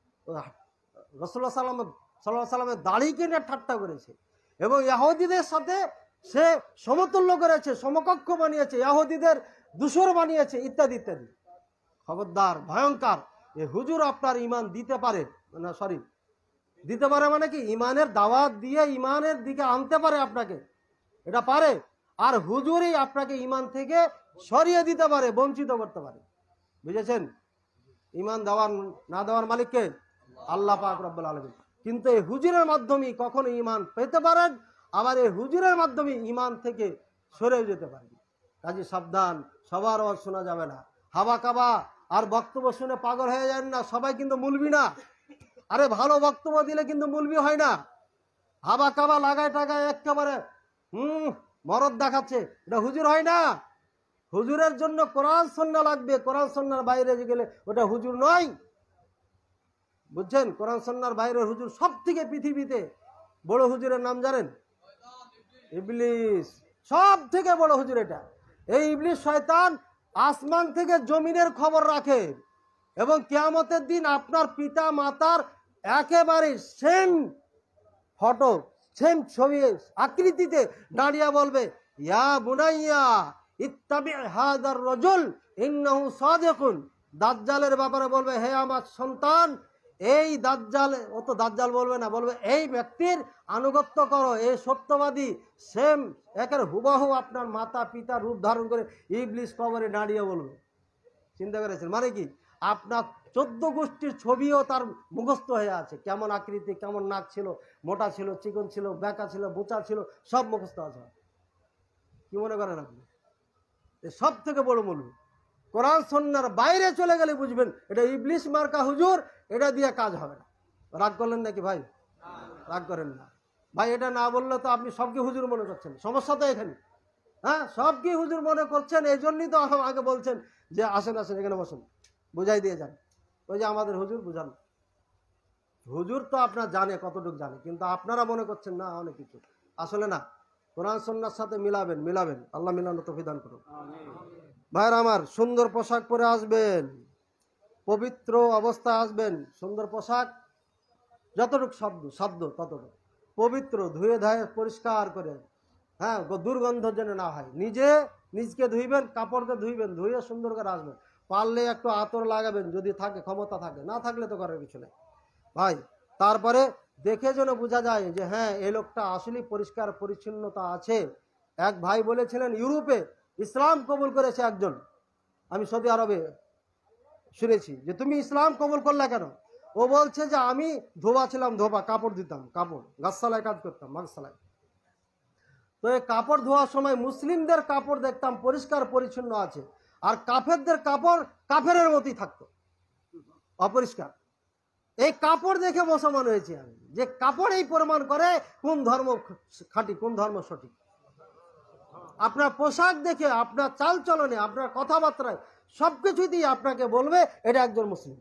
রাসূলুল্লাহ সাল্লাল্লাহু আলাইহি ওয়াসাল্লামের দাড়িকে নিয়ে ঠাট্টা করেছে এবং ইহুদিদের সাথে সে সমতুল্য করেছে, সমকক্ষ বানিয়েছে, ইহুদিদের দূষর বানিয়েছে, ইত্যাদি ইত্যাদি। খবরদার, ভয়ঙ্কর। এই হুজুর আপনার ঈমান দিতে পারে না, সরি দিতে পারে মানে কি, ঈমানের দাওয়াত দিয়ে ঈমানের দিকে আনতে পারে আপনাকে, এটা পারে। আর হুজুরই আপনাকে ঈমান থেকে সরিয়ে দিতে পারে, বঞ্চিত করতে পারে, বুঝেছেন? ঈমান দেওয়ার না দেওয়ার মালিককে আল্লাহ পাক রব্বুল আলামিন। কিন্তু এই হুজুরের মাধ্যমে কখনো ঈমান পেতে পারেন, আবার এই হুজুরের মাধ্যমে ঈমান থেকে সরে যেতে পারেন। কাজে সাবধান, সবার আওয়াজ শোনা যাবে না। হাবা কাবা আর বক্তব্য শুনে পাগল হয়ে যান না, সবাই কিন্তু মুলবি না। আরে ভালো বক্তব্য দিলে কিন্তু মুলবি হয় না। হাবা কাবা লাগায় টাগায় একেবারে হুম মরদ দেখাচ্ছে, এটা হুজুর হয় না। হুজুরের জন্য কোরআন সুন্নাহ লাগবে, কোরআন সুন্নাহর বাইরে গেলে ওটা হুজুর নয়। বুঝছেন? কোরআন সুন্নাহর বাইরে হুজুর সব থেকে পৃথিবীতে বড় হুজুরের নাম জানেন? ইবলিস। সব থেকে বড় হুজুর এটা। এই ইবলিস শয়তান আসমান থেকে জমিনের খবর রাখে এবং কিয়ামতের দিন আপনার পিতা মাতার একেবারে সেম ফটো, সেম ছবি আকৃতিতে দাঁড়িয়ে বলবে, ইয়া বুনাইয়া ইত্তাবি হাদার রাজুল ইন্নাহু সাদিকুন। দাজ্জালের ব্যাপারে বলবে, হে আমার সন্তান, এই দাজ্জাল, ও তো দাজ্জাল বলবে না, বলবে এই ব্যক্তির আনুগত্য করো, এই সত্যবাদী, সেম একের হুবাহু আপনার মাতা পিতা রূপ ধারণ করে ইবলিস কবরে দাঁড়িয়ে বলবে। চিন্তা করেছেন? মানে কি, আপনার চোদ্দ গোষ্ঠীর ছবিও তার মুখস্থ হয়ে আছে, কেমন আকৃতি, কেমন নাক ছিল, মোটা ছিল, চিকন ছিল, বেঁকা ছিল, বোচা ছিল, সব মুখস্থ আছে। কি মনে করেন আপনি? সব থেকে বড় মূল্য। কোরআন সুন্নাহর বাইরে চলে গেলে বুঝবেন এটা ইবলিস মার্কা হুজুর, এটা দিয়ে কাজ হবে না। রাগ করলেন নাকি ভাই? রাগ করেন না ভাই। এটা না বললে তো আপনি সবকে হুজুর মনে করছেন, সমস্যা তো এখানে। হ্যাঁ, সবকে হুজুর মনে করছেন, এই জন্যই তো আগে বলছেন যে আসেন আসেন এখানে বসুন, বুঝাই দিয়ে যান। ওই যে আমাদের হুজুর বুঝান। হুজুর তো আপনার জানে কতটুকু জানে, কিন্তু আপনারা মনে করছেন না অনেক কিছু। আসলে না, কোরআন সুন্নাহর সাথে মিলাবেন, মিলাবেন। আল্লাহ মিলানো তৌফিক দান করুন। ভাইরা আমার, সুন্দর পোশাক পরে আসবেন, পবিত্র অবস্থায় আসবেন। সুন্দর পোশাক যতটুকু শব্দ শব্দ ততটুকু পবিত্র, ধুয়ে ধায়ে পরিষ্কার করে, হ্যাঁ, দুর্গন্ধ যেন না হয়। নিজে নিজকে ধুইবেন, কাপড়কে ধুইবেন, ধুয়ে সুন্দর করে আসবেন। পারলে একটু আতর লাগাবেন যদি থাকে, ক্ষমতা থাকে, না থাকলে তো করার কিছু নেই ভাই। তারপরে দেখে যেন বোঝা যায় যে হ্যাঁ, এই লোকটা আসলেই পরিষ্কার পরিচ্ছন্নতা আছে। এক ভাই বলেছিলেন ইউরোপে ইসলাম কবুল করেছে একজন, আমি সৌদি আরবে শুনেছি, যে তুমি ইসলাম কবুল করলে কেন? ও বলছে যে আমি ধোবা ছিলাম, ধোবা কাপড় দিতাম, কাপড় গাছসালায় কাজ করতাম, মাগসালায়। তো এই কাপড় ধোয়ার সময় মুসলিমদের কাপড় দেখতাম পরিষ্কার পরিচ্ছন্ন আছে, আর কাফেরদের কাপড় কাফেরের মতোই থাকতো, অপরিষ্কার। এই কাপড় দেখে মুসলমান হয়েছি আমি, যে কাপড় এই প্রমাণ করে কোন ধর্ম খাঁটি, কোন ধর্ম সঠিক। আপনার পোশাক দেখে, আপনার চাল চলনে, আপনার কথাবার্তায় সবকিছুই দিয়ে আপনাকে বলবে এটা একজন মুসলিম।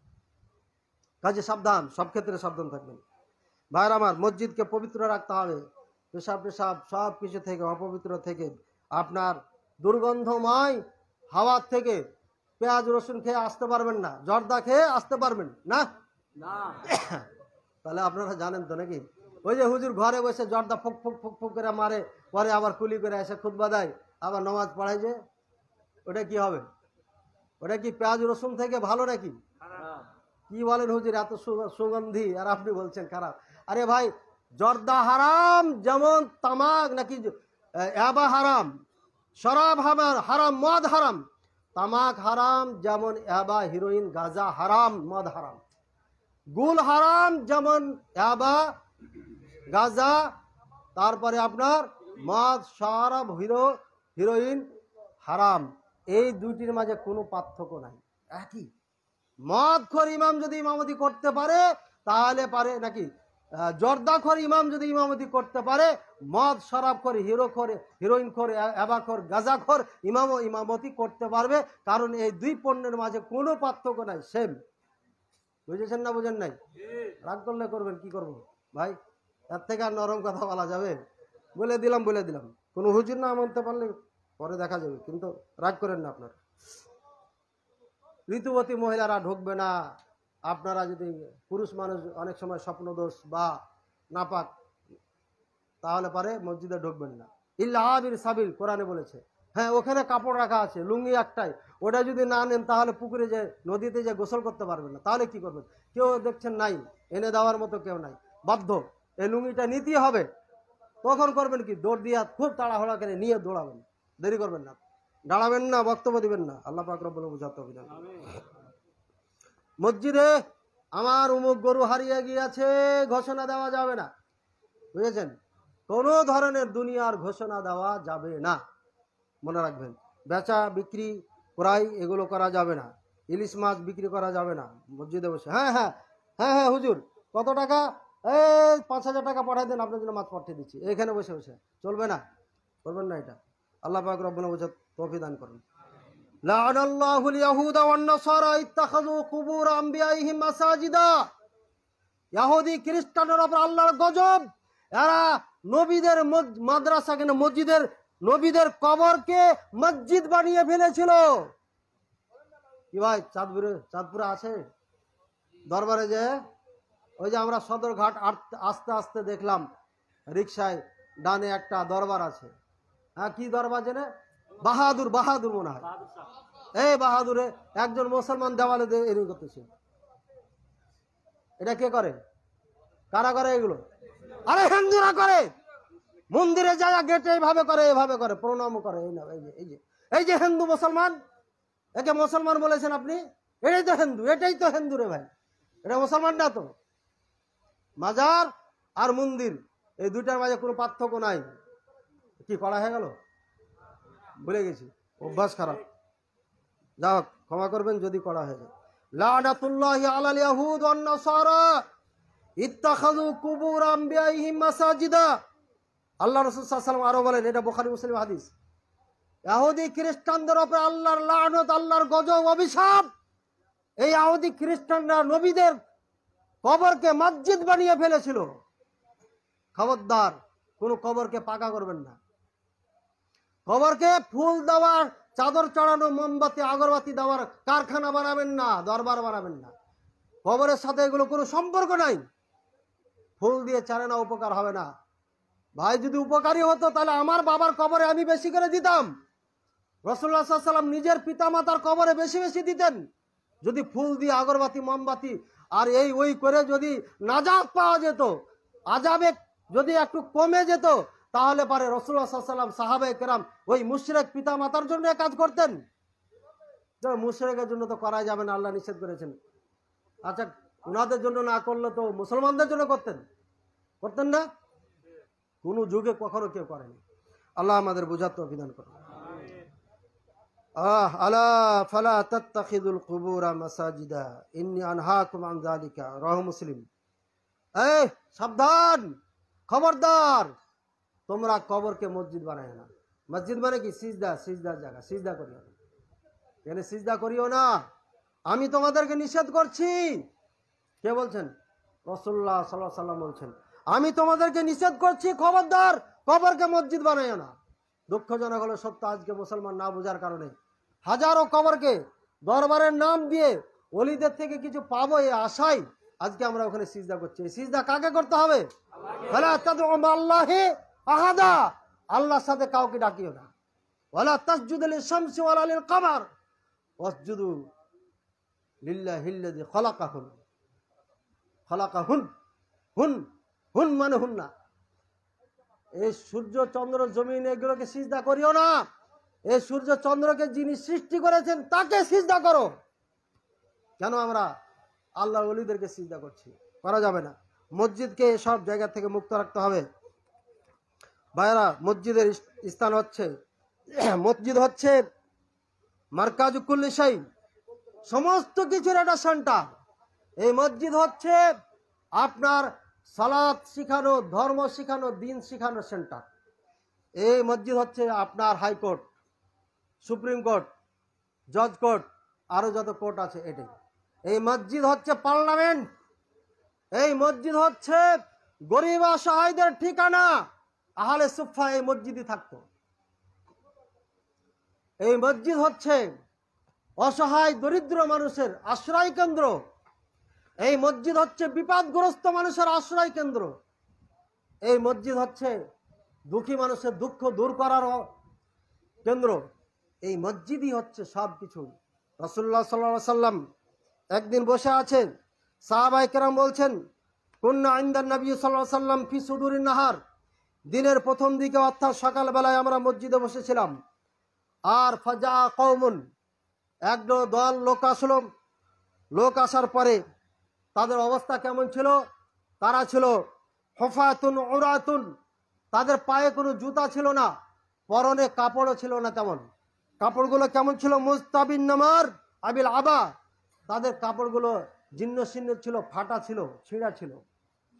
কাজে সাবধান, সব ক্ষেত্রে সাবধান থাকবেন ভাইরা আমার। মসজিদকে পবিত্র রাখতে হবে, পেশাব পেশাব সব কিছু থেকে, অপবিত্র থেকে, আপনার দুর্গন্ধময় হাওয়ার থেকে পেঁয়াজ রসুন খেয়ে আসতে পারবেন না, জর্দা খেয়ে আসতে পারবেন না। তাহলে আপনারা জানেন তো নাকি, ওই যে হুজুর ঘরে বসে জর্দা ফুক ফুক ফুক ফুক করে মারে, পরে আবার কুলি করে এসে খুতবা দেয়, আবার নামাজ পড়ায়, যে ওটা কি হবে? ওটা কি পেঁয়াজ রসুন থেকে ভালো নাকি? কি বলেন হুজুর, এত সুগন্ধি আর আপনি বলছেন খারাপ। আরে ভাই, জর্দা হারাম যেমন তামাক নাকি ইয়াবা হারাম, শরাব হারাম, মদ হারাম, তামাক হারাম যেমন ইয়াবা, হিরোইন, গাঁজা হারাম, মদ হারাম। গুল হারাম যেমন ইয়াবা, গাঁজা, তারপরে আপনার মদ, শরাব, হিরো হিরোইন হারাম। এই দুইটির মাঝে কোনো পার্থক্য নাই, একই। মদখোর ইমাম যদি ইমামতি করতে পারে তাহলে পারে নাকি, জর্দাখোর ইমাম যদি ইমামতি করতে পারে, মদ শরাবখোর, হিরোখোর, হিরোইনখোর, অ্যাবাখোর, গাঁজাখোর ইমামও ইমামতি করতে পারবে, কারণ এই দুই পণ্যের মাঝে কোনো পার্থক্য নাই, সেম। বুঝেছেন না বুঝেন নাই? রাগ করলে করবেন, কি করবো ভাই, এর থেকে আর নরম কথা বলা যাবে? বলে দিলাম বলে দিলাম কোনো হুজুর না মানতে পারলে পরে দেখা যাবে, কিন্তু রাগ করেন না আপনার। ঋতুবতী মহিলারা ঢুকবে না। আপনারা যদি পুরুষ মানুষ অনেক সময় স্বপ্নদোষ বা নাপাক, তাহলে পারে মসজিদে ঢুকবেন না। ইল্লা আবির সাবিল কোরআনে বলেছে। হ্যাঁ, ওখানে কাপড় রাখা আছে, লুঙ্গি একটাই, ওটা যদি না নেন তাহলে পুকুরে যে, নদীতে যে গোসল করতে পারবেন না। তাহলে কি করবেন? কেউ দেখছেন নাই, এনে দেওয়ার মতো কেউ নাই, বাধ্য এই লুঙ্গিটা নিতেই হবে। তখন করবেন কি, দৌড় দিয়ে খুব তাড়াহুড়া করে নিয়ে দৌড়াবেন, দেরি করবেন না, দাঁড়াবেন না, বক্তব্য দিবেন না। আল্লাহ পাক রব্বুল বুঝাতে হবে। মসজিদে আমার উমুক গরু হারিয়ে গিয়েছে ঘোষণা দেওয়া যাবে না, বুঝেছেন? কোনো ধরনের দুনিয়ার ঘোষণা দেওয়া যাবে না, মনে রাখবেন। বেচা বিক্রি ক্রয় এগুলো করা যাবে না। ইলিশ মাছ বিক্রি করা যাবে না মসজিদে বসে। হ্যাঁ হ্যাঁ হ্যাঁ হ্যাঁ হুজুর, কত টাকা? এই পাঁচ হাজার টাকা পাঠিয়ে দেন, আপনার জন্য মাছ পাঠিয়ে দিচ্ছি, এখানে বসে বসে চলবে না, করবেন না এটা। আল্লাহ পাক রব্বুল আলামিন তৌফিক দান করুন। লাআনাল্লাহুল ইয়াহুদা ওয়ান নাসারা ইত্তাখাযু কুবুর আমবিয়াইহিম মাসাজিদা। ইহুদি খ্রিস্টানদের উপর আল্লাহর গজব, এরা নবীদের মাদ্রাসা কেন মসজিদের নবীদের কবরকে মসজিদ বানিয়ে ফেলেছিল। কি ভাই চাঁদপুরে চাঁদপুরে আছে দরবারে, যে ওই যে আমরা সদরঘাট আস্তে আস্তে দেখলাম রিক্সায় ডানে একটা দরবার আছে। হ্যাঁ, কি দরবার জেনে? বাহাদুর, বাহাদুর মনে হয়। এই বাহাদুরে একজন মুসলমান দেওয়ালে এরকম করতেছে। এটা কে করে? কারা করে এগুলো? আরে হিন্দুরা করে। মন্দিরে যায় গেটে এইভাবে করে, এইভাবে করে, প্রণাম করে। এই না, এই যে এই যে এই যে হিন্দু মুসলমান, একে মুসলমান বলেছেন আপনি? এটাই তো হিন্দু, এটাই তো হিন্দু রে ভাই, এটা মুসলমান না তো। মাজার আর মন্দির এই দুইটার মাঝে কোনো পার্থক্য নাই। কি করা হয়ে গেল? ভুলে গেছি, অভ্যাস খারাপ। যা হোক, ক্ষমা করবেন যদি করা হয়ে যায়। লানাতুল্লাহি আলাল ইয়াহুদ ওয়ান নাসারা ইত্তাখাযু কুবুর আমবিয়াইহিম মাসাজিদা। আল্লাহ রাসূল সাল্লাল্লাহু আলাইহি ওয়াসাল্লাম আরো বলেন, এটা বুখারী মুসলিম হাদিস, ইহুদি খ্রিস্টানদের উপরে আল্লাহর লানত, আল্লাহর গজব, অভিশাপ। এই ইহুদি খ্রিস্টানরা নবীদের কবরকে মসজিদ বানিয়ে ফেলেছিল। খবরদার, কোনো কবরকে পাকা করবেন না। কবরকে ফুল দেওয়ার, চাদর চড়ানো, মোমবাতি আগরবাতি দেওয়ার কারখানা বানাবেন না, দরবার বানাবেন না। কবরের সাথে এগুলো কোনো সম্পর্ক নাই। ফুল দিয়ে চারে না, উপকার হবে না ভাই। যদি উপকারী হতো তাহলে আমার বাবার কবরে আমি বেশি করে দিতাম। রাসূলুল্লাহ সাল্লাল্লাহু আলাইহি ওয়াসাল্লাম নিজের পিতামাতার কবরে বেশি বেশি দিতেন। যদি ফুল দিয়ে আগরবাতি, মোমবাতি আর এই ওই করে যদি নাজাত পাওয়া যেত, আযাবে যদি একটু কমে যেত, তাহলে পারে রাসূলুল্লাহ সাল্লাল্লাহু আলাইহি ওয়াসাল্লাম, সাহাবায়ে কেরাম ওই মুশরিক পিতা মাতার জন্য কাজ করতেন। মুশরিকের জন্য তো করা যাবে না, আল্লাহ নিষেধ করেছেন। আচ্ছা, ওনাদের জন্য না করলে তো মুসলমানদের জন্য করতেন, করতেন না? কোন যুগে কখনো কেউ করেনি। আল্লাহ আমাদের বুঝার তৌফিক দান করুন। আহ আলা ফালা তাত্তাখিযুল কুবুরা মাসাজিদা ইন্নী আনহাকুম আন যালিকা, রাওয়াহু মুসলিম। এই সাবধান, খবরদার, তোমরা কবরকে মসজিদ বানায় না। মসজিদ মানে কি? সিজদা, সিজদার জায়গা। সিজদা করিও না, এখানে সিজদা করিও না, আমি তোমাদেরকে নিষেধ করছি। কে বলছেন? রাসূলুল্লাহ সাল্লাল্লাহু আলাইহি ওয়াসাল্লাম বলছেন, আমি তোমাদেরকে নিষেধ করছি, খবরদার, কবরকে মসজিদ বানাইও না। দুঃখজনক হলো সত্য, আজকে মুসলমান না বোঝার কারণে হাজারো কবরকে দরবারের নাম দিয়ে ওলিদের থেকে কিছু পাবো এই আশায় আজকে আমরা ওখানে সিজদা করছি। সিজদা কাকে করতে হবে? ফালা তাদউ মা'আল্লাহি আহাদা, আল্লাহর সাথে কাউকে ডাকিও না। ওয়ালা তাসজুদু লিশ-শামসি ওয়ালা লিল-কমার ওয়াসজুদু লিল্লাহিল্লাযী খালাকাহুন। খালাকাহুন, হুন হুন মানে হুন না। এই সূর্য চন্দ্র জমিন এগুলোকে সিজদা করিও না। এই সূর্য চন্দ্রকে যিনি সৃষ্টি করেছেন তাকে সিজদা করো। কেন আমরা আল্লাহর ওলিদেরকে সিজদা করছি? করা যাবে না। মসজিদকে সব জায়গা থেকে মুক্ত রাখতে হবে। ভাইরা, মসজিদের স্থান হচ্ছে, মসজিদ হচ্ছে মারকাজু কুল্লি শাই, সমস্ত কিছুর একটা সেন্টার। এই মসজিদ হচ্ছে আপনার সালাত শিখানো, ধর্ম শিখানো, দিন শিখানোর সেন্টার। এই মসজিদ হচ্ছে আপনার হাইকোর্ট, সুপ্রিম কোর্ট, জজ কোর্ট, আরো যত কোর্ট আছে এটাই। এই মসজিদ হচ্ছে পার্লামেন্ট। এই মসজিদ হচ্ছে গরিব অসহায়দের ঠিকানা। আহলে সুফা এই মসজিদই থাকতো। এই মসজিদ হচ্ছে অসহায় দরিদ্র মানুষের আশ্রয় কেন্দ্র। এই মসজিদ হচ্ছে বিপদগ্রস্ত মানুষের আশ্রয় কেন্দ্র। এই মসজিদ হচ্ছে দুঃখী মানুষের দুঃখ দূর করার কেন্দ্র। এই মসজিদই হচ্ছে সব কিছু। রাসূলুল্লাহ সাল্লাল্লাহু আলাইহি ওয়াসাল্লাম একদিন বসে আছেন, সাহাবায়ে কেরাম বলছেন, কুন্না ইনদান নবী সাল্লাল্লাহু আলাইহি ওয়াসাল্লাম ফি সুদুরিন নাহার, দিনের প্রথম দিকে অর্থাৎ সকালবেলায় আমরা মসজিদে বসেছিলাম। আর ফাজা কওমুন, এক দল লোক আসলো। লোক আসার পরে তাদের অবস্থা কেমন ছিল? তারা ছিল হুফাতুন উরাতুন, তাদের পায়ে কোনো জুতা ছিল না, পরনে কাপড়ও ছিল না। তেমন কাপড়গুলো কেমন ছিল? মুস্তাবিন নামার আবিল আবা, তাদের কাপড়গুলো জীর্ণ শীর্ণ ছিল, ফাটা ছিল, ছিঁড়া ছিল।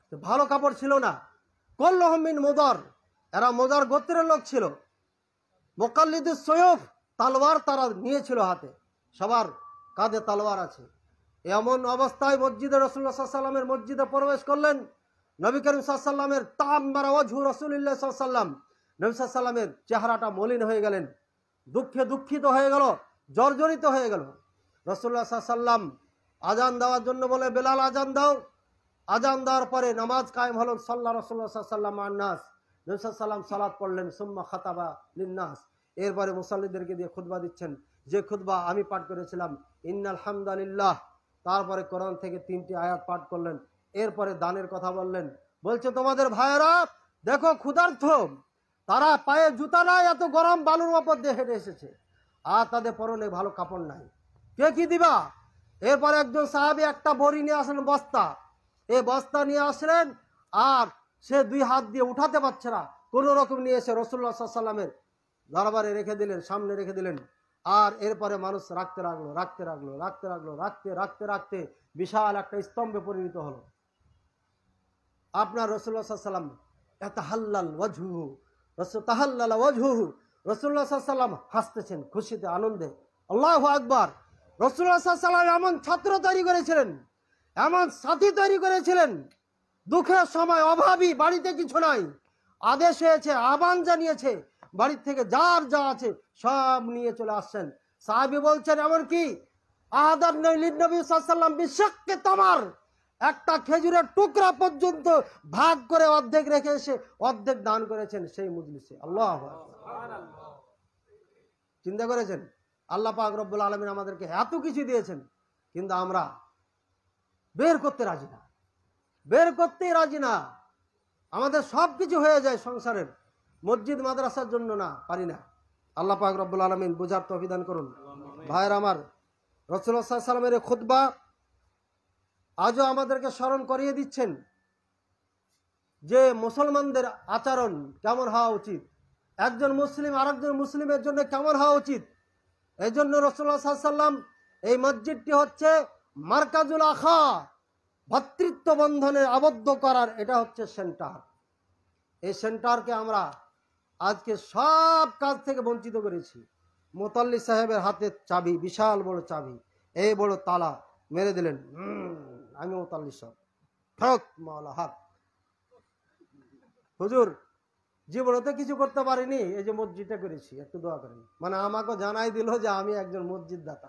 ভালো কাপড় ছিল না। কুল্লুহুম মিন মুদার, এরা মুদার গোত্রের লোক ছিল। মুকাল্লিদুস সুয়ুফ, তালওয়ার তারা নিয়েছিল হাতে, সবার কাঁধে তালওয়ার আছে। এমন অবস্থায় মসজিদে রাসূলুল্লাহ সাল্লাল্লাহু আলাইহি ওয়াসাল্লামের মসজিদে প্রবেশ করলেন। নবী করিম সাল্লাল্লাহু আলাইহি ওয়াসাল্লামের তাম্মারা ওয়াজহু রাসূলুল্লাহ সাল্লাল্লাহু আলাইহি ওয়াসাল্লাম, নবী সাল্লাল্লাহু আলাইহি ওয়াসাল্লামের চেহারাটা মলিন হয়ে গেলেন, দুঃখে দুঃখিত হয়ে গেল, জর্জরিত হয়ে গেল। রাসূলুল্লাহ সাল্লাল্লাহু আলাইহি ওয়াসাল্লাম আজান দেওয়ার জন্য বলে, বেলাল আজান দাও। আজান দেওয়ার পরে নামাজ কায়েম হলো। সাল্লা রাসূলুল্লাহ সাল্লাল্লাহু আলাইহি ওয়াসাল্লাম আন-নাস, নবী সাল্লাল্লাহু আলাইহি ওয়াসাল্লাম সালাত পড়লেন। সুম্মা খাতাবা লিন-নাস, এরপরে মুসাল্লিদেরকে দিয়ে খুতবা দিচ্ছেন, যে খুতবা আমি পাঠ করেছিলাম, ইন্নাল হামদালিল্লাহ। তারপরে কোরআন থেকে তিনটি আয়াত পাঠ করলেন। এরপরে দানের কথা বললেন। বলছে, তোমাদের ভাইয়েরা দেখো ক্ষুধার্থ, তারা পায়ে জুতা নাই, এত গরম বালুর ওপর দিয়ে হেঁটে এসেছে, আর তাদের পরনে ভালো কাপড় নাই, কে কি দিবা? এরপরে একজন সাহাবী একটা বড়ি নিয়ে আসলেন, বস্তা। এই বস্তা নিয়ে আসলেন, আর সে দুই হাত দিয়ে উঠাতে পারছে না, কোনো রকম নিয়ে এসে রাসূলুল্লাহ সাল্লাল্লাহু আলাইহি ওয়াসাল্লামের দরবারে রেখে দিলেন, সামনে রেখে দিলেন। আর এরপরে মানুষ রাখতে রাখলো রাখতে রাখলো রাখতে রাখলো রাখতে রাখতে রাখতে বিশাল একটা স্তম্ভে পরিণত হলো। আপনার রাসূলুল্লাহ সাল্লাল্লাহু আলাইহি ওয়াসাল্লাম ইয়াতাহাল্লাল ওয়াজহুহু, রাসূল তাহাল্লালা ওয়াজহুহু, রাসূলুল্লাহ সাল্লাল্লাহু আলাইহি ওয়াসাল্লাম হাসতেছেন খুশিতে আনন্দে। আল্লাহু আকবার। রাসূলুল্লাহ সাল্লাল্লাহু আলাইহি ওয়াসাল্লাম এমন ছাত্র তৈরি করেছিলেন, এমন সাথী তৈরি করেছিলেন, দুঃখের সময় অভাবী, বাড়িতে কিছু নাই, আদেশ হয়েছে, আহ্বান জানিয়েছে, বাড়ির থেকে যার যা আছে সব নিয়ে চলে আসছেন। সাহাবী বলছেন, এমন কি আহাদান নবী সাল্লাল্লাহু আলাইহি ওয়াসাল্লাম বিশাক্কে তামার, একটা খেজুরের টুকরা পর্যন্ত ভাগ করে অর্ধেক রেখে এসে অর্ধেক দান করেছেন সেই মজলিসে। আল্লাহু আকবার। চিন্তা করেছেন, আল্লাহ পাক রব্বুল আলামিন আমাদেরকে এত কিছু দিয়েছেন, কিন্তু আমরা বের করতে রাজি না, বের করতেই রাজি না। আমাদের সব কিছু হয়ে যায় সংসারের, মসজিদ মাদ্রাসার জন্য না, পারি না। আল্লাহ পাক রব্বুল আলামিন বুঝার তৌফিক দান করুন। ভাইয়ের আমার, রাসূলুল্লাহ সাল্লাল্লাহু আলাইহি ওয়াসাল্লামের খুতবা আজও আমাদেরকে স্মরণ করিয়ে দিচ্ছেন যে মুসলমানদের আচরণ কেমন হওয়া উচিত, একজন মুসলিম আরেকজন মুসলিমের জন্য কেমন হওয়া উচিত। এই জন্য রাসূলুল্লাহ সাল্লাল্লাহু আলাইহি ওয়াসাল্লাম, এই মসজিদটি হচ্ছে মারকাজুল আখা, ভাতৃত্ব বন্ধনে আবদ্ধ করার এটা হচ্ছে সেন্টার। এই সেন্টারকে আমরা আজকে সব কাজ থেকে বঞ্চিত করেছি। মুতাল্লি সাহেবের হাতে চাবি, বিশাল বড় চাবি, এই বড় তালা মেরে দিলেন, আমি মুতাল্লি সাহেব, ফরক মাওলা হাত। হুজুর জীবনেতে কিছু করতে পারিনি, এই যে মসজিদটা করেছি, একটু দোয়া করেন। মানে আমাকে জানাই দিল যে আমি একজন মসজিদ দাতা।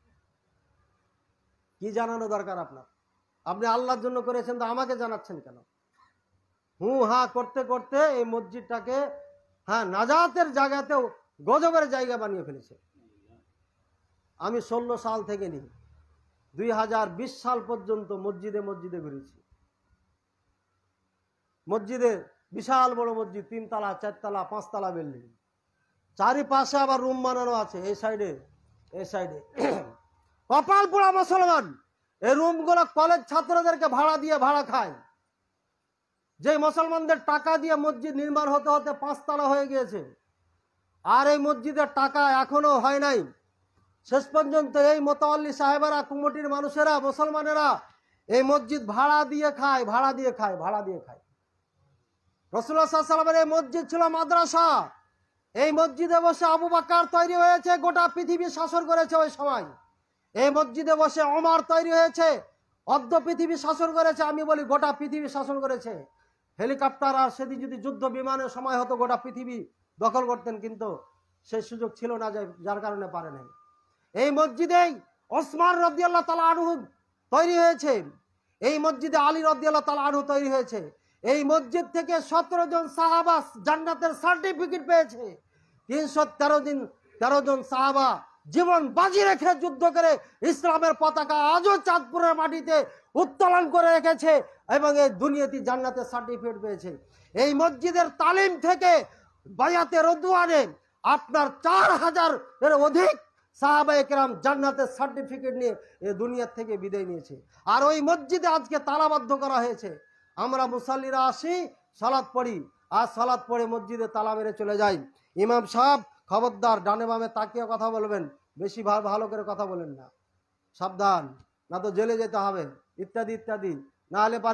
কি জানানো দরকার আপনার? আপনি আল্লাহর জন্য করেছেন, তো আমাকে জানাচ্ছেন কেন? হু হা করতে করতে এই মসজিদটাকে হ্যাঁ নাজাতের জায়গাতেও গজবের জায়গা বানিয়ে ফেলেছে। আমি ষোলো সাল থেকে নিই দুই হাজার বিশ সাল পর্যন্ত মসজিদে মসজিদে ঘুরেছি। মসজিদে বিশাল বড় মসজিদ, তিনতলা চারতলা পাঁচতলা বিল্ডিং, চারিপাশে আবার রুম বানানো আছে, এই সাইডে এই সাইডে। কপাল পোড়া মুসলমান এই রুমগুলো কলেজ ছাত্রদেরকে ভাড়া দিয়ে ভাড়া খায়। যে মুসলমানদের টাকা দিয়ে মসজিদ নির্মাণ হতে হতে পাঁচতলা হয়ে গিয়েছে, আর এই মসজিদের টাকা এখনো হয় নাই। শেষ পর্যন্ত এই মোতাওয়াল্লি সাহেবেরা, কমিটির মানুষেরা, মুসলমানেরা এই মসজিদ ভাড়া দিয়ে খায়, ভাড়া দিয়ে খায়, ভাড়া দিয়ে খায়। রাসূলুল্লাহ সাল্লাল্লাহু আলাইহি ওয়াসাল্লামের এই মসজিদ ছিল মাদ্রাসা। এই মসজিদে বসে আবু বকর তৈরি হয়েছে, গোটা পৃথিবী শাসন করেছে ওই সময়। এই মসজিদে বসে ওমর তৈরি হয়েছে, অর্ধ পৃথিবী শাসন করেছে। আমি বলি গোটা পৃথিবী শাসন করেছে। হেলিকপ্টার আর সেদিন যদি যুদ্ধ বিমানের সময় হতো গোটা পৃথিবী দখল করতেন, কিন্তু সেই সুযোগ ছিল না, যার কারণে পারে নাই। এই মসজিদেই ওসমান রাদিয়াল্লাহু তাআলা আনহু তৈরি হয়েছে, এই মসজিদে আলী রাদিয়াল্লাহু তাআলা আনহু তৈরি হয়েছে। এই মসজিদ থেকে সতেরো জন সাহাবা জান্নাতের সার্টিফিকেট পেয়েছে। তিনশো তেরো দিন তেরো জন সাহাবা জীবন বাজি রেখে যুদ্ধ করে ইসলামের পতাকা আজও চাঁদপুরের মাটিতে উত্তোলন করে রেখেছে, এবং এই দুনিয়াতে জান্নাতের সার্টিফিকেট পেয়েছে। এই মসজিদের তালিম থেকে বায়াতে রদওয়ানে আপনার চার হাজার এর অধিক সাহাবায়ে কেরাম জান্নাতের সার্টিফিকেট নিয়ে এই দুনিয়ার থেকে বিদায় নিয়েছে। আর ওই মসজিদে আজকে তালাবদ্ধ করা হয়েছে। আমরা মুসাল্লিরা আসি, সালাত পড়ি, আর সালাত পড়ে মসজিদে তালা মেরে চলে যাই। ইমাম সাহেব খবরদার, ডানে বামে তাকিয়ে কথা বলবেন, বেশি ভালো করে কথা বলেন না, সাবধান, না তো জেলে যেতে হবে, ইত্যাদি ইত্যাদি। না হলে পারে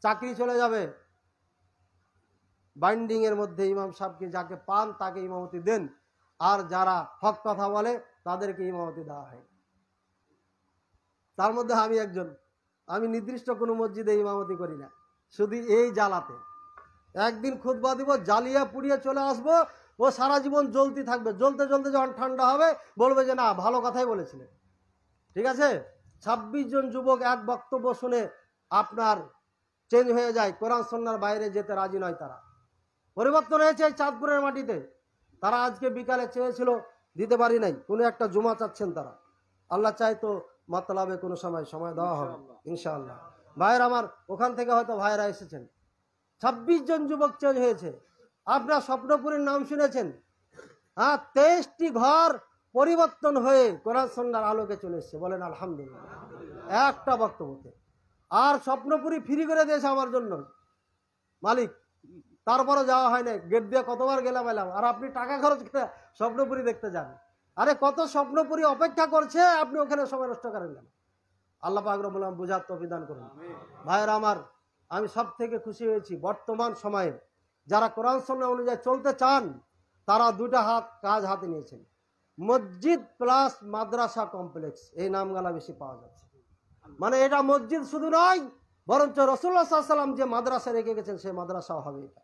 চাকরি চলে যাবে। বাইন্ডিং এর মধ্যে ইমাম সাহেবকে যাকে পান তাকে ইমামতি দেন, আর যারা হক কথা বলে তাদেরকে ইমামতি দেওয়া হয়। তার মধ্যে আমি একজন। আমি নির্দিষ্ট কোনো মসজিদে ইমামতি করি না, শুধু এই জ্বালাতে। একদিন খুতবা দিব, জ্বালিয়ে পুড়িয়ে চলে আসবো, ও সারা জীবন জ্বলতে থাকবে। জ্বলতে জ্বলতে যখন ঠান্ডা হবে বলবে যে না, ভালো কথাই বলেছিলেন। ঠিক আছে? ছাব্বিশ জন যুবক এক বক্তব্য শুনে আপনার চেঞ্জ হয়ে যায়, কোরআন সুন্নাহর বাইরে যেতে রাজি নয়। তারা পরিবর্তন হয়েছে এই চাঁদপুরের মাটিতে। তারা আজকে বিকালে চেয়েছিল, দিতে পারি নাই। কোনো একটা জুমা চাচ্ছেন তারা। আল্লাহ চাই তো মতলবে কোনো সময় সময় দেওয়া হবে ইনশাআল্লাহ। ভাইয়ের আমার, ওখান থেকে হয়তো ভাইয়েরা এসেছেন। ছাব্বিশ জন যুবক চেঞ্জ হয়েছে। আপনার স্বপ্নপুরীর নাম শুনেছেন? হ্যাঁ, তেইশটি ঘর পরিবর্তন হয়ে কোরআন সুন্নাহর আলোকে চলে এসছে। বলেন আলহামদুলিল্লাহ। একটা বক্তব্যতে। আর স্বপ্নপুরী ফ্রি করে দিয়েছে আমার জন্য মালিক, তারপরে যাওয়া হয় না। গেট দিয়ে কতবার গেলাম এলাম, আর আপনি টাকা খরচ করে স্বপ্নপুরী দেখতে যান। আরে কত স্বপ্নপুরী অপেক্ষা করছে, আপনি ওখানে সময় নষ্ট করেন কেন? আল্লাহ পাক রব্বুল আলামিন বুঝার তৌফিক দান করুন। ভাইয়েরা আমার, আমি সব থেকে খুশি হয়েছি বর্তমান সময়ে যারা কোরআন সুন্নাহ অনুযায়ী চলতে চান তারা দুটা হাত কাজ হাতে নিয়েছেন। মসজিদ প্লাস মাদ্রাসা কমপ্লেক্স, এই নামগুলা বেশি পাওয়া যাচ্ছে। মানে এটা মসজিদ শুধু নয়, বরঞ্চ রাসূলুল্লাহ সাল্লাল্লাহু আলাইহি ওয়াসাল্লাম যে মাদ্রাসা রেখে গেছেন সেই মাদ্রাসাও হবে এটা।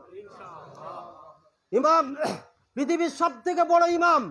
ইমাম, পৃথিবীর সব থেকে বড় ইমাম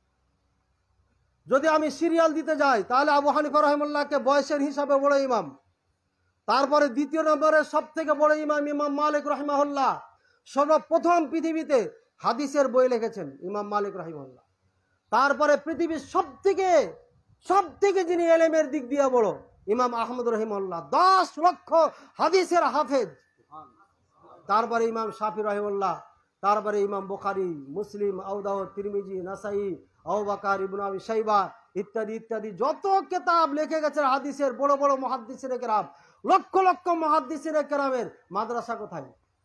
যদি আমি সিরিয়াল দিতে যাই তাহলে আবু হানিফা রাহিমাহুল্লাহকে বয়সের হিসাবে বড় ইমাম। তারপরে দ্বিতীয় নম্বরে সব থেকে বড় ইমাম ইমাম মালিক রাহিমাহুল্লাহ। সর্বপ্রথম পৃথিবীতে হাদিসের বই লিখেছেন ইমাম মালিক রাহিমাহুল্লাহ। তারপরে পৃথিবীর সব থেকে সব থেকে যিনি এলেমের দিক দিয়ে বড় ইমাম আহমদ রাহিমাহুল্লাহ, দশ লক্ষ হাদিসের হাফেজ। তারপরে ইমাম শাফি রাহিমাহুল্লাহ, তারপরে ইমাম বুখারী, মুসলিম, আবু দাউদ, তিরমিজি, নাসাই, আবু বকর ইবনে আবি শাইবা ইত্যাদি ইত্যাদি যত কিতাব লিখে গেছেন হাদিসের বড় বড় মুহাদ্দিসিনে কেরাম, লক্ষ লক্ষ মুহাদ্দিসিনে কেরামের মাদ্রাসা কোথায়?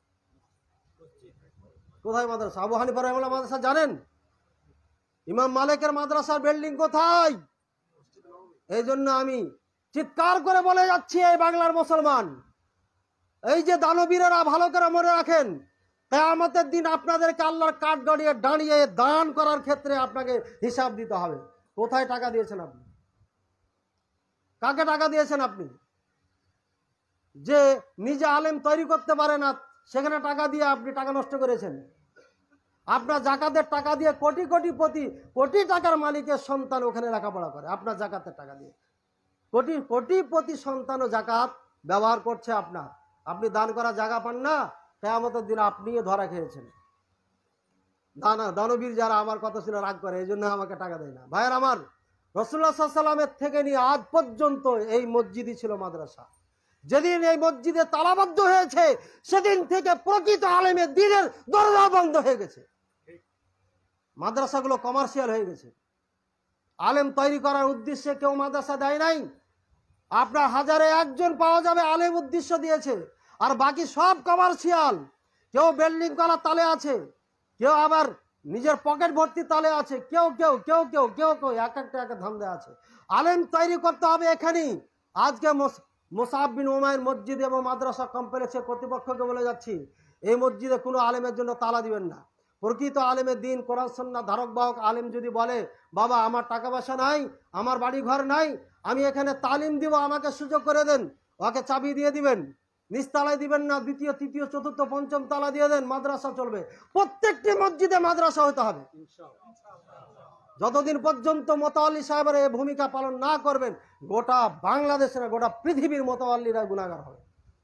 কোথায় মাদ্রাসা? আবু হানিফা রাহিমাহুল্লাহ মাদ্রাসা জানেন? ইমাম মালিকের মাদ্রাসার বিল্ডিং কোথায়? এই জন্য আমি চিৎকার করে বলে যাচ্ছি, এই বাংলার মুসলমান, এই যে দানবীরেরা ভালো করে মনে রাখেন, কিয়ামতের দিন আপনাদেরকে আল্লাহর কাঠ গড়িয়ে দাঁড়িয়ে দান করার ক্ষেত্রে আপনাকে হিসাব দিতে হবে। কোথায় টাকা দিয়েছেন আপনি? কাকে টাকা দিয়েছেন আপনি? যে নিজে আলেম তৈরি করতে পারে না সেখানে টাকা দিয়ে আপনি টাকা নষ্ট করেছেন। আপনার জাকাতের টাকা দিয়ে কোটি কোটি প্রতি কোটি টাকার মালিকের সন্তান ওখানে লেখাপড়া করে আপনার জাকাতের টাকা দিয়ে। কোটি কোটি প্রতি সন্তানও জাকাত ব্যবহার করছে আপনার। আপনি দান করা জায়গা পান না, কিয়ামতের দিন আপনিও ধরা খেয়েছেন। দানা দানবীর যারা আমার কথা শুনে রাগ করে, এই জন্য আমাকে টাকা দেয় না। ভাইয়ের আমার, রাসূলুল্লাহ সাল্লাল্লাহু আলাইহি ওয়াসাল্লামের থেকে নিয়ে আজ পর্যন্ত এই মসজিদই ছিল মাদ্রাসা। যেদিন এই মসজিদে তালাবদ্ধ হয়েছে সেদিন থেকে প্রকৃত আলেমের দ্বীনের দরজা বন্ধ হয়ে গেছে। মাদ্রাসাগুলো কমার্শিয়াল হয়ে গেছে। আলেম তৈরি করার উদ্দেশ্যে কেউ মাদ্রাসা দেয় নাই। আপনার হাজারে একজন পাওয়া যাবে আলেম উদ্দেশ্য দিয়েছে, আর বাকি সব কমার্শিয়াল। কেউ বিল্ডিং করার তালে আছে, কেউ আবার নিজের পকেট ভর্তি তালে আছে, কেউ কেউ কেউ কেউ কেউ কেউ এক একটা এক ধান্দা আছে। আলেম তৈরি করতে হবে এখানেই। আজকে মুসআব বিন উমাইর মসজিদ এবং মাদ্রাসা কমপ্লেক্সের কর্তৃপক্ষকে বলে যাচ্ছি, এই মসজিদে কোনো আলেমের জন্য তালা দিবেন না। প্রকৃত আলেমের দিন কোরআন সুন্নাহ ধারক বাহক আলেম যদি বলে, বাবা আমার টাকা পয়সা নাই, আমার বাড়ি ঘর নাই, আমি এখানে তালিম দিব, আমাকে সুযোগ করে দেন, ওকে চাবি দিয়ে দিবেন। নিচতলায় দিবেন না, দ্বিতীয় তৃতীয় চতুর্থ পঞ্চম তালা দিয়ে দেন, মাদ্রাসা চলবে। প্রত্যেকটি মসজিদে মাদ্রাসা হতে হবে। যতদিন পর্যন্ত মোতাওয়াল্লি সাহেবের এই ভূমিকা পালন না করবেন, গোটা বাংলাদেশের গোটা পৃথিবীর মোতাওয়াল্লিরা গুনাহগার হবে।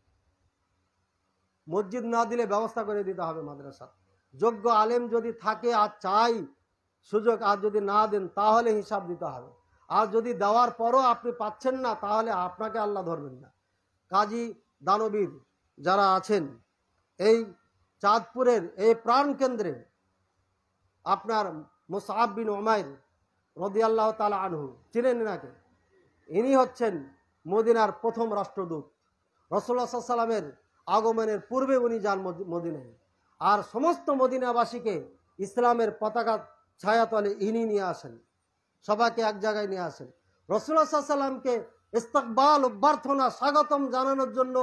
মসজিদ না দিলে ব্যবস্থা করে দিতে হবে মাদ্রাসা। যোগ্য আলেম যদি থাকে আর চাই সুযোগ, আর যদি না দেন তাহলে হিসাব দিতে হবে। আর যদি দেওয়ার পরও আপনি পাচ্ছেন না তাহলে আপনাকে আল্লাহ ধরবেন না। কাজী দানবীর যারা আছেন এই চাঁদপুরের এই প্রাণ কেন্দ্রে, আপনার মুসআব বিন উমাইর রাদিয়াল্লাহু তাআলা আনহু, চিনেন নাকি? ইনি হচ্ছেন মদিনার প্রথম রাষ্ট্রদূত। রাসূলুল্লাহ সাল্লাল্লাহু আলাইহি ওয়াসাল্লামের আগমনের পূর্বে উনি যান মদিনায়, আর সমস্ত মদিনাবাসীকে ইসলামের পতাকা ছায়াতলে ইনি নিয়ে আসেন, সবাইকে এক জায়গায় নিয়ে আসেন। রাসূলুল্লাহ সাল্লাল্লাহু আলাইহি ওয়াসাল্লামকে ইস্তেকবাল, অভ্যর্থনা, স্বাগতম জানানোর জন্য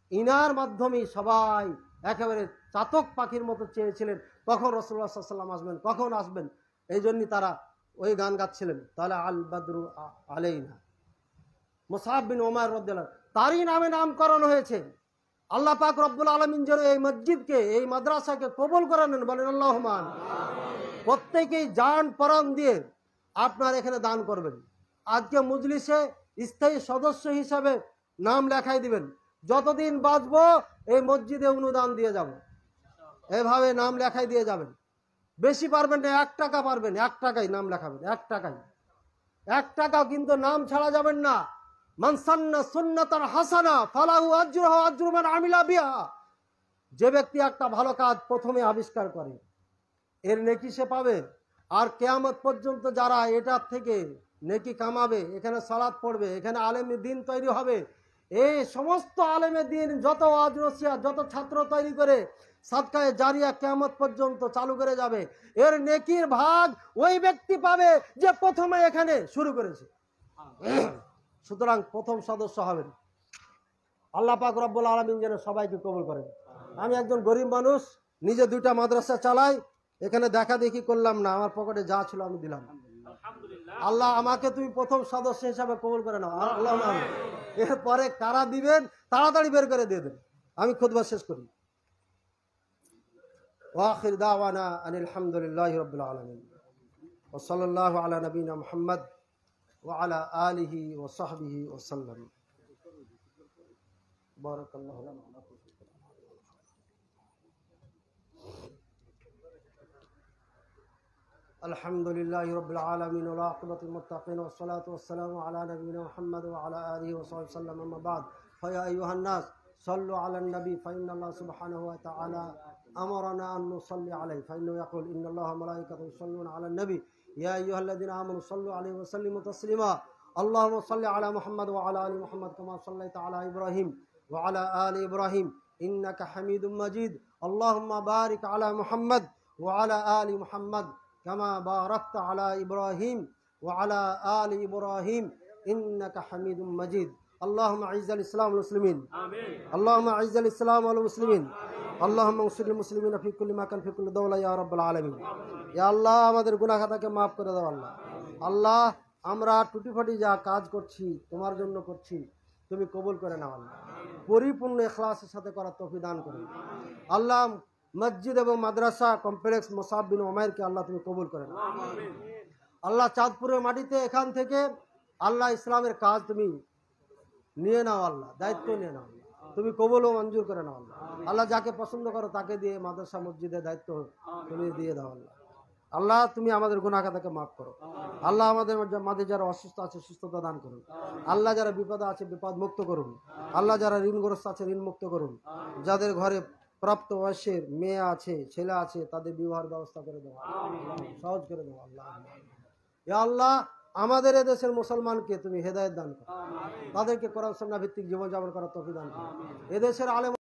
ইনার মাধ্যমেই সবাই একেবারে চাতক পাখির মতো চেয়েছিলেন কখন রাসূলুল্লাহ সাল্লাল্লাহু আলাইহি ওয়াসাল্লাম আসবেন, কখন আসবেন। এই জন্যই তারা ওই গান গাচ্ছিলেন, তাহলে আল বাদরু আলাইনা। মুসআব বিন উমাইর রাদিয়াল্লাহু তারই নামে নামকরণ হয়েছে। আল্লাহ পাক রব্বুল আলামিন যেন এই মসজিদকে, এই মাদ্রাসাকে কবুল করে নেন, বলেন আল্লাহুম্মা আমিন। প্রত্যেকেই জান পরাণ দিয়ে আপনার এখানে দান করবেন। আজকে মজলিসে স্থায়ী সদস্য হিসাবে নাম লেখাই দিবেন। যতদিন বাঁচবো এই মসজিদে অনুদান দিয়ে যাব, এভাবে নাম লেখাই দিয়ে যাবেন। বেশি পারবেন না, এক টাকা পারবেন, এক টাকাই নাম লেখাবেন, এক টাকাই, এক টাকা কিন্তু নাম ছাড়া যাবেন না। মান সান্না সুন্নাতান হাসানা ফালাহু আজরুহা ওয়া আজরু মান আমিলা বিহা। যে ব্যক্তি একটা ভালো কাজ প্রথমে আবিষ্কার করে এর নেকি সে পাবে। আর কিয়ামত পর্যন্ত যারা এটার থেকে নেকি কামাবে, এখানে সালাত পড়বে, এখানে আলেমে দ্বীন তৈরি হবে, এই সমস্ত আলেমে দ্বীন যত ওয়াজ নসিহত, যত ছাত্র তৈরি করে সাদকায়ে জারিয়া কিয়ামত পর্যন্ত চালু করে যাবে, এর নেকির ভাগ ওই ব্যক্তি পাবে যে প্রথমে এখানে শুরু করেছে। সুতরাং প্রথম সদস্য হবেন। আল্লাহ পাক রব্বুল আলামিন যেন সবাইকে কবুল করেন। আমি একজন গরিব মানুষ, নিজে দুইটা মাদ্রাসা চালাই, এখানে দেখা দেখি করলাম না, আমার পকেটে যা ছিল আমি দিলাম। আল্লাহ আমাকে তুমি প্রথম সদস্য হিসাবে কবুল করে নাও, আল্লাহ। এরপরে কারা দিবেন তাড়াতাড়ি বের করে দিয়ে দেন। আমি খুতবা শেষ করি। ওয়াখির দাওয়ানা আনিল হামদুলিল্লাহি রাব্বিল আলামিন ওয়া সাল্লাল্লাহু আলা নবিনা মুহাম্মদ ওয়া আলা আলিহি ওয়া সাহবিহি ওয়া সাল্লাম। বারাকাল্লাহু লানা ওয়া লাকুম। আলহামদুলিল্লাহি রাব্বিল আলামিন ওয়া আকিবাতুল মুত্তাকিন ওয়া সলাতু ওয়াস সালামু আলা নবিনা মুহাম্মদ ওয়া আলা আলিহি ওয়া সাহবিহি সাল্লাম। আম্মা বাদ, ফায়া আইয়ুহান নাস সাল্লু আলান নবী ফাইন্নাল্লাহ সুবহানাহু ওয়া তাআলা আমারানা আন নুসাল্লি আলাইহি ফাইন্নাহু ইয়াকুল ইন্নাল্লাহা ওয়া মালাইকাতাহু ইউসাল্লুনা আলান নবী ইয়া আইয়ুহাল্লাযিনা আমানু সাল্লু আলাইহি ওয়া সাল্লিমু তাসলিমা। আল্লাহুম্মা সাল্লি আলা মুহাম্মদ ওয়া আলা আলি মুহাম্মদ কামা সাল্লাইতা আলা ইব্রাহিম ওয়া আলা আলি ইব্রাহিম ইন্নাকা হামিদুম মাজিদ। আল্লাহুম্মা বারিক আলা মুহাম্মদ ওয়া আলা আলি মুহাম্মদ কামা বারাকতা আলা ইব্রাহিম ওয়া আলা আলি ইব্রাহিম ইন্নাকা হামিদুম মাজিদ। اللهم اعز الاسلام والمسلمين امين. اللهم اعز الاسلام والمسلمين. اللهم انصر المسلمين في كل مكان في كل دوله يا رب العالمين. يا الله আমাদের গুনাহ খাতাকে maaf করে দাও আল্লাহ। আল্লাহ আমরা টুটিফাটি যা কাজ করছি তোমার জন্য করছি, তুমি কবুল করে নাও আল্লাহ। পরিপূর্ণ ইখলাসের সাথে করার তৌফিক দান করুন আল্লাহ। মসজিদ এবং মাদ্রাসা কমপ্লেক্স মুসআব বিন উমাইরকে আল্লাহ তুমি কবুল করে নাও আল্লাহ। চাঁদপুরের মাটিতে এখান থেকে আল্লাহ ইসলামের কাজ তুমি নিয়ে নাও আল্লাহ, দায়িত্ব নিয়ে নাও, তুমি কবুল ও মঞ্জুর করে নাও আল্লাহ। আল্লাহ যাকে পছন্দ করো তাকে দিয়ে মাদ্রাসা মসজিদের দায়িত্ব তুমি দিয়ে দাও আল্লাহ। আল্লাহ তুমি আমাদের গুনাহ খাতাকে মাফ করো আল্লাহ। আমাদের মাঝে যারা অসুস্থ আছে সুস্থতা দান করুন আল্লাহ। যারা বিপদে আছে বিপদ মুক্ত করুন আল্লাহ। যারা ঋণগ্রস্ত আছে ঋণ মুক্ত করুন। যাদের ঘরে প্রাপ্ত বয়সের মেয়ে আছে ছেলে আছে তাদের বিবাহের ব্যবস্থা করে দেওয়া, সহজ করে দেওয়া আল্লাহ। ইয়া আল্লাহ আমাদের এদেশের মুসলমানকে তুমি হেদায়েত দান করো, তাদেরকে কোরআন সুন্নাহ ভিত্তিক জীবনযাপন করার তৌফিক দান করো। এদেশের আলেম